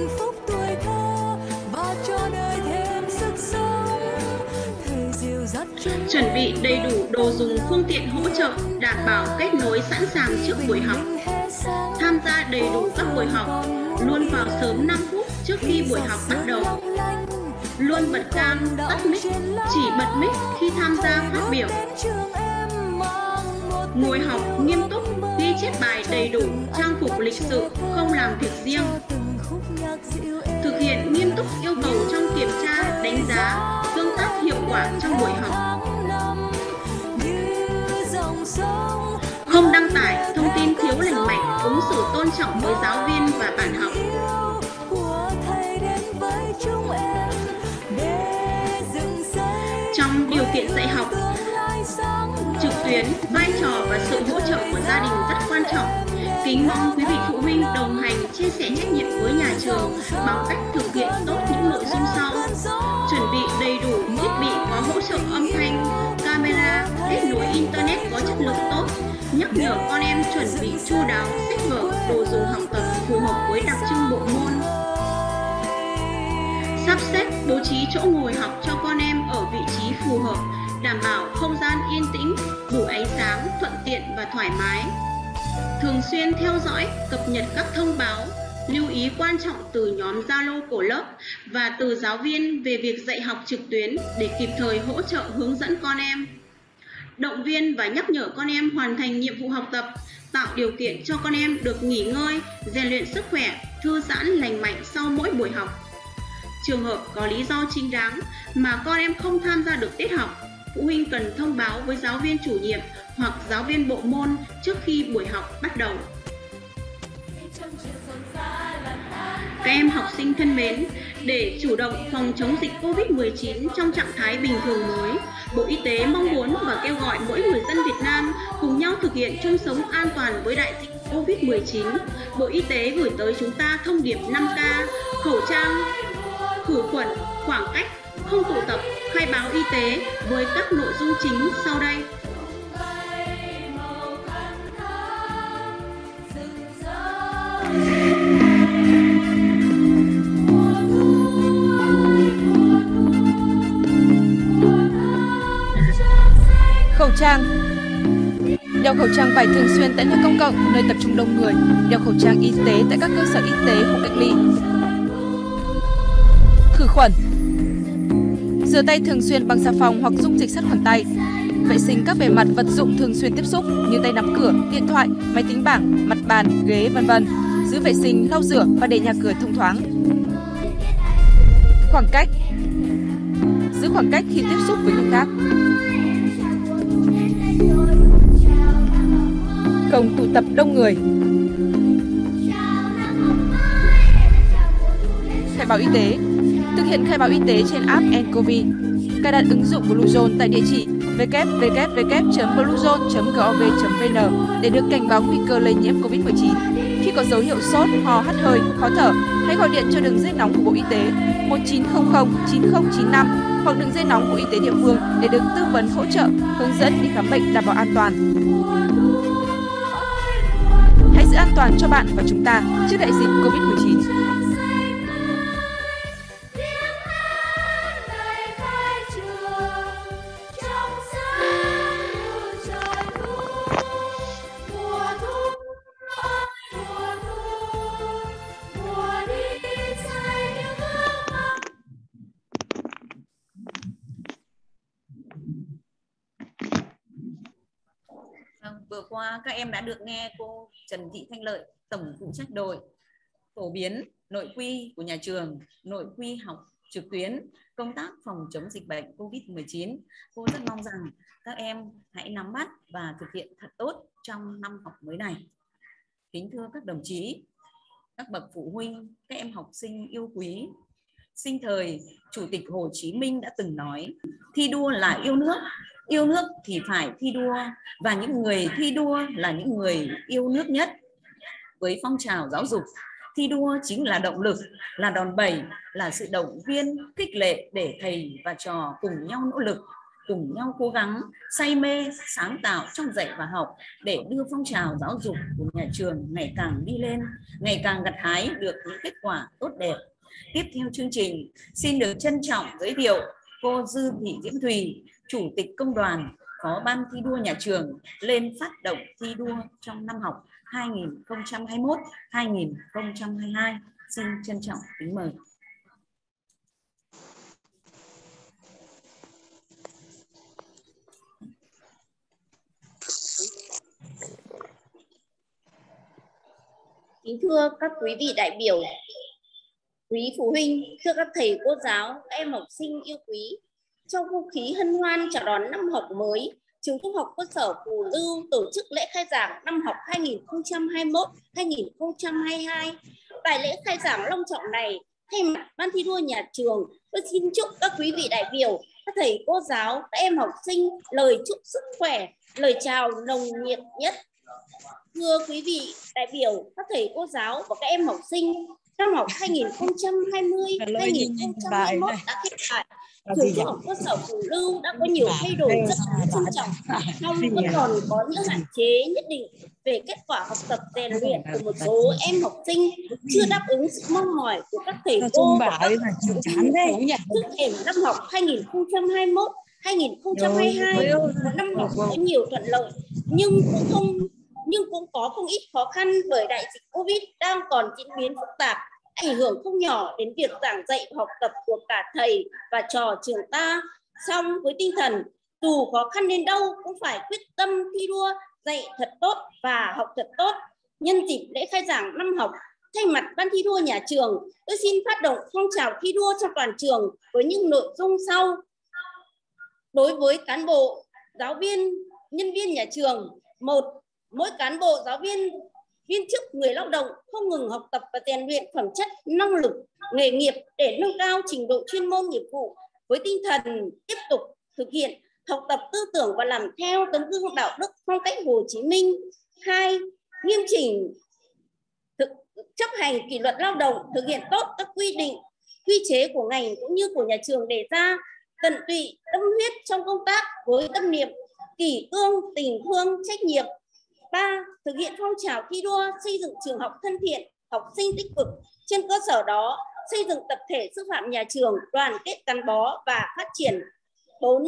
Chuẩn bị đầy đủ đồ dùng phương tiện hỗ trợ, đảm bảo kết nối sẵn sàng trước buổi học. Tham gia đầy đủ các buổi học, luôn vào sớm 5 phút trước khi buổi học bắt đầu. Luôn bật cam, tắt mic, chỉ bật mic khi tham gia phát biểu. Ngồi học nghiêm túc, ghi chép bài đầy đủ, trang phục lịch sự, không làm việc riêng. Thực hiện nghiêm túc yêu cầu trong kiểm tra, đánh giá, tương tác hiệu quả trong buổi học. Không đăng tải thông tin thiếu lành mạnh, ứng xử tôn trọng với giáo viên và bạn học. Trong điều kiện dạy học trực tuyến, vai trò và sự hỗ trợ của gia đình rất quan trọng. Kính mong quý vị phụ huynh đồng hành, chia sẻ trách nhiệm với nhà trường bằng cách thực hiện tốt những nội dung sau. Chuẩn bị đầy đủ thiết bị có hỗ trợ âm thanh, camera, kết nối Internet có chất lượng tốt. Nhắc nhở con em chuẩn bị chu đáo sách vở, đồ dùng học tập phù hợp với đặc trưng bộ môn. Sắp xếp bố trí chỗ ngồi học cho con em ở vị trí phù hợp, đảm bảo không gian yên tĩnh, đủ ánh sáng, thuận tiện và thoải mái. Thường xuyên theo dõi, cập nhật các thông báo, lưu ý quan trọng từ nhóm Zalo của lớp và từ giáo viên về việc dạy học trực tuyến để kịp thời hỗ trợ hướng dẫn con em. Động viên và nhắc nhở con em hoàn thành nhiệm vụ học tập, tạo điều kiện cho con em được nghỉ ngơi, rèn luyện sức khỏe, thư giãn lành mạnh sau mỗi buổi học. Trường hợp có lý do chính đáng mà con em không tham gia được tiết học, phụ huynh cần thông báo với giáo viên chủ nhiệm hoặc giáo viên bộ môn trước khi buổi học bắt đầu. Các em học sinh thân mến, để chủ động phòng chống dịch Covid-19 trong trạng thái bình thường mới, Bộ Y tế mong muốn và kêu gọi mỗi người dân Việt Nam cùng nhau thực hiện chung sống an toàn với đại dịch Covid-19. Bộ Y tế gửi tới chúng ta thông điệp 5K, khẩu trang, khử khuẩn, khoảng cách, không tụ tập, khai báo y tế với các nội dung chính sau đây. trang. Đeo khẩu trang vải thường xuyên tại nơi công cộng, nơi tập trung đông người. Đeo khẩu trang y tế tại các cơ sở y tế, khu cách ly. Khử khuẩn. Rửa tay thường xuyên bằng xà phòng hoặc dung dịch sát khuẩn tay. Vệ sinh các bề mặt vật dụng thường xuyên tiếp xúc như tay nắm cửa, điện thoại, máy tính bảng, mặt bàn, ghế, v.v. Giữ vệ sinh, lau rửa và để nhà cửa thông thoáng. Khoảng cách. Giữ khoảng cách khi tiếp xúc với người khác. Không tụ tập đông người. Khai báo y tế. Thực hiện khai báo y tế trên app nCoV. Cài đặt ứng dụng Bluezone tại địa chỉ www.bluezone.gov.vn để được cảnh báo nguy cơ lây nhiễm COVID-19. Khi có dấu hiệu sốt, ho, hắt hơi, khó thở, hãy gọi điện cho đường dây nóng của Bộ Y tế 1900 9095 hoặc đường dây nóng của Y tế địa phương để được tư vấn, hỗ trợ, hướng dẫn đi khám bệnh đảm bảo an toàn. Hãy giữ an toàn cho bạn và chúng ta trước đại dịch COVID-19. Vừa qua các em đã được nghe cô Trần Thị Thanh Lợi, Tổng phụ trách đội phổ biến nội quy của nhà trường, nội quy học trực tuyến, công tác phòng chống dịch bệnh COVID-19. Cô rất mong rằng các em hãy nắm bắt và thực hiện thật tốt trong năm học mới này. Kính thưa các đồng chí, các bậc phụ huynh, các em học sinh yêu quý, sinh thời Chủ tịch Hồ Chí Minh đã từng nói: thi đua là yêu nước, yêu nước thì phải thi đua, và những người thi đua là những người yêu nước nhất. Với phong trào giáo dục, thi đua chính là động lực, là đòn bẩy, là sự động viên, khích lệ để thầy và trò cùng nhau nỗ lực, cùng nhau cố gắng, say mê, sáng tạo trong dạy và học để đưa phong trào giáo dục của nhà trường ngày càng đi lên, ngày càng gặt hái được những kết quả tốt đẹp. Tiếp theo chương trình, xin được trân trọng giới thiệu cô Dư Thị Diễm Thùy, Chủ tịch Công đoàn, Phó Ban thi đua nhà trường lên phát động thi đua trong năm học 2021-2022. Xin trân trọng kính mời. Kính thưa các quý vị đại biểu, quý phụ huynh, thưa các thầy cô giáo, các em học sinh yêu quý, trong không khí hân hoan chào đón năm học mới, trường Trung học cơ sở Phù Lưu tổ chức lễ khai giảng năm học 2021-2022. Tại lễ khai giảng long trọng này, thay mặt Ban thi đua nhà trường, tôi xin chúc các quý vị đại biểu, các thầy cô giáo, các em học sinh lời chúc sức khỏe, lời chào nồng nhiệt nhất. Thưa quý vị đại biểu, các thầy cô giáo và các em học sinh, năm học 2020-2021 đã khép lại. Trường Trung học cơ sở Phù Lưu đã có nhiều thay đổi rất trân trọng, song vẫn còn có những hạn chế nhất định về kết quả học tập rèn luyện của một số em học sinh chưa đáp ứng sự mong mỏi của các thầy cô và các trước thềm năm học 2021-2022, một năm học có nhiều thuận lợi nhưng cũng có không ít khó khăn bởi đại dịch Covid đang còn diễn biến phức tạp, ảnh hưởng không nhỏ đến việc giảng dạy và học tập của cả thầy và trò trường ta. Song với tinh thần dù khó khăn đến đâu cũng phải quyết tâm thi đua, dạy thật tốt và học thật tốt. Nhân dịp lễ khai giảng năm học, thay mặt Ban thi đua nhà trường, tôi xin phát động phong trào thi đua trong toàn trường với những nội dung sau. Đối với cán bộ, giáo viên, nhân viên nhà trường, 1. Mỗi cán bộ, giáo viên, viên chức, người lao động không ngừng học tập và rèn luyện phẩm chất, năng lực, nghề nghiệp để nâng cao trình độ chuyên môn nghiệp vụ với tinh thần tiếp tục thực hiện, học tập tư tưởng và làm theo tấm gương đạo đức phong cách Hồ Chí Minh. 2. Nghiêm chỉnh chấp hành kỷ luật lao động, thực hiện tốt các quy định, quy chế của ngành cũng như của nhà trường đề ra, tận tụy, tâm huyết trong công tác với tâm niệm kỷ cương, tình thương, trách nhiệm. 3. Thực hiện phong trào thi đua xây dựng trường học thân thiện, học sinh tích cực. Trên cơ sở đó, xây dựng tập thể sư phạm nhà trường đoàn kết gắn bó và phát triển. 4.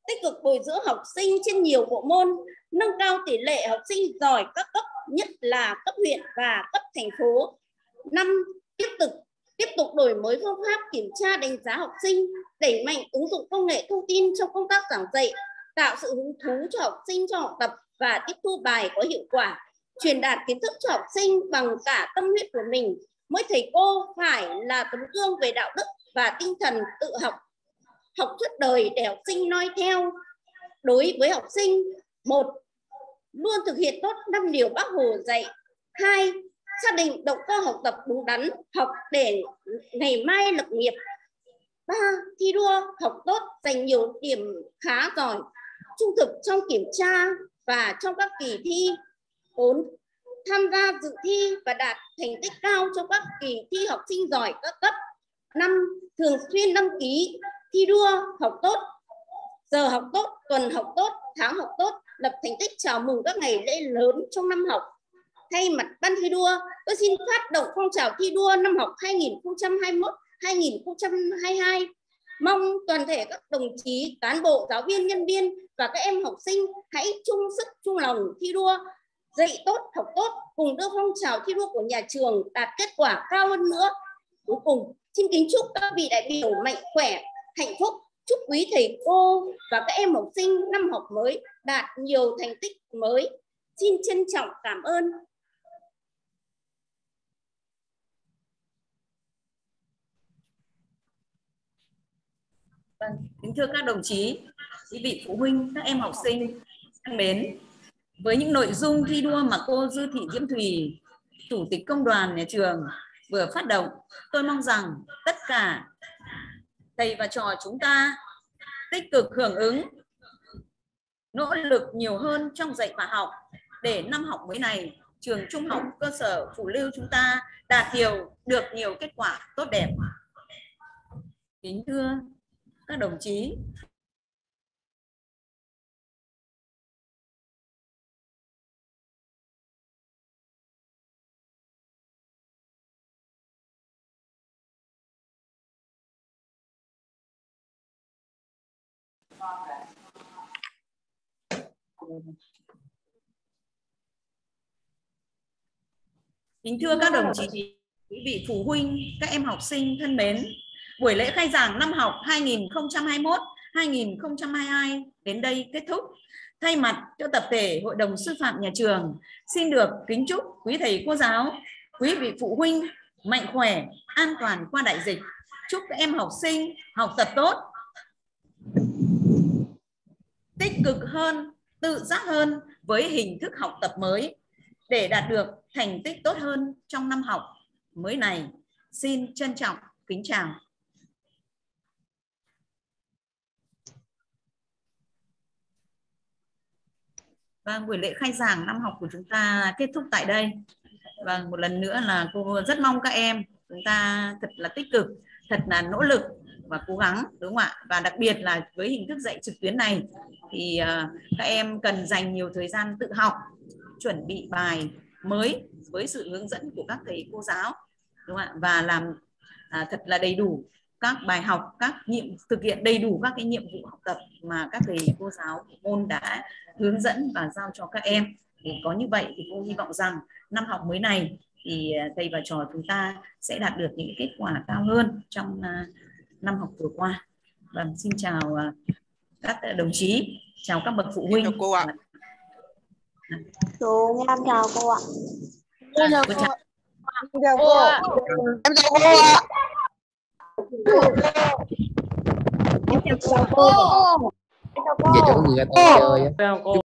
tích cực bồi dưỡng học sinh trên nhiều bộ môn, nâng cao tỷ lệ học sinh giỏi các cấp, nhất là cấp huyện và cấp thành phố. 5. Tiếp tục đổi mới phương pháp kiểm tra đánh giá học sinh, đẩy mạnh ứng dụng công nghệ thông tin trong công tác giảng dạy, tạo sự hứng thú cho học sinh cho học tập và tiếp thu bài có hiệu quả, truyền đạt kiến thức cho học sinh bằng cả tâm huyết của mình. Mỗi thầy cô phải là tấm gương về đạo đức và tinh thần tự học, học suốt đời để học sinh noi theo. Đối với học sinh, 1. Luôn thực hiện tốt 5 điều Bác Hồ dạy. 2. Xác định động cơ học tập đúng đắn, học để ngày mai lập nghiệp. 3. Thi đua học tốt, giành nhiều điểm khá giỏi, trung thực trong kiểm tra và trong các kỳ thi. 4. Tham gia dự thi và đạt thành tích cao trong các kỳ thi học sinh giỏi các cấp. 5. Thường xuyên đăng ký thi đua học tốt, giờ học tốt, tuần học tốt, tháng học tốt, lập thành tích chào mừng các ngày lễ lớn trong năm học. Thay mặt Ban thi đua, tôi xin phát động phong trào thi đua năm học 2021-2022. Mong toàn thể các đồng chí, cán bộ, giáo viên, nhân viên và các em học sinh hãy chung sức, chung lòng thi đua, dạy tốt, học tốt, cùng đưa phong trào thi đua của nhà trường đạt kết quả cao hơn nữa. Cuối cùng, xin kính chúc các vị đại biểu mạnh khỏe, hạnh phúc, chúc quý thầy cô và các em học sinh năm học mới đạt nhiều thành tích mới. Xin trân trọng cảm ơn. Kính thưa các đồng chí, quý vị phụ huynh, các em học sinh thân mến, với những nội dung thi đua mà cô Dư Thị Diễm Thùy, Chủ tịch Công đoàn nhà trường vừa phát động, tôi mong rằng tất cả thầy và trò chúng ta tích cực hưởng ứng, nỗ lực nhiều hơn trong dạy và học để năm học mới này trường trung học cơ sở Phù Lưu chúng ta được nhiều kết quả tốt đẹp. Kính thưa các đồng chí, quý vị phụ huynh, các em học sinh thân mến, buổi lễ khai giảng năm học 2021-2022 đến đây kết thúc. Thay mặt cho tập thể Hội đồng Sư phạm nhà trường, xin được kính chúc quý thầy cô giáo, quý vị phụ huynh mạnh khỏe, an toàn qua đại dịch. Chúc các em học sinh học tập tốt, tích cực hơn, tự giác hơn với hình thức học tập mới để đạt được thành tích tốt hơn trong năm học mới này. Xin trân trọng kính chào. Vâng, buổi lễ khai giảng năm học của chúng ta kết thúc tại đây. Vâng, một lần nữa là cô rất mong các em chúng ta thật là tích cực, thật là nỗ lực và cố gắng, đúng không ạ? Và đặc biệt là với hình thức dạy trực tuyến này thì các em cần dành nhiều thời gian tự học, chuẩn bị bài mới với sự hướng dẫn của các thầy cô giáo, đúng không ạ? Và làm thật là đầy đủ các bài học, thực hiện đầy đủ các cái nhiệm vụ học tập mà các thầy cô giáo môn đã hướng dẫn và giao cho các em. Thì có như vậy thì cô hy vọng rằng năm học mới này thì thầy và trò chúng ta sẽ đạt được những kết quả cao hơn trong năm học vừa qua. Vâng, xin chào các đồng chí, chào các bậc phụ huynh. Chào cô ạ. Cô, em chào cô ạ. Em chào cô. Em chào cô ạ. Em chào cô ạ. Em chào cô. Em chào cô. Về chỗ người ta chơi.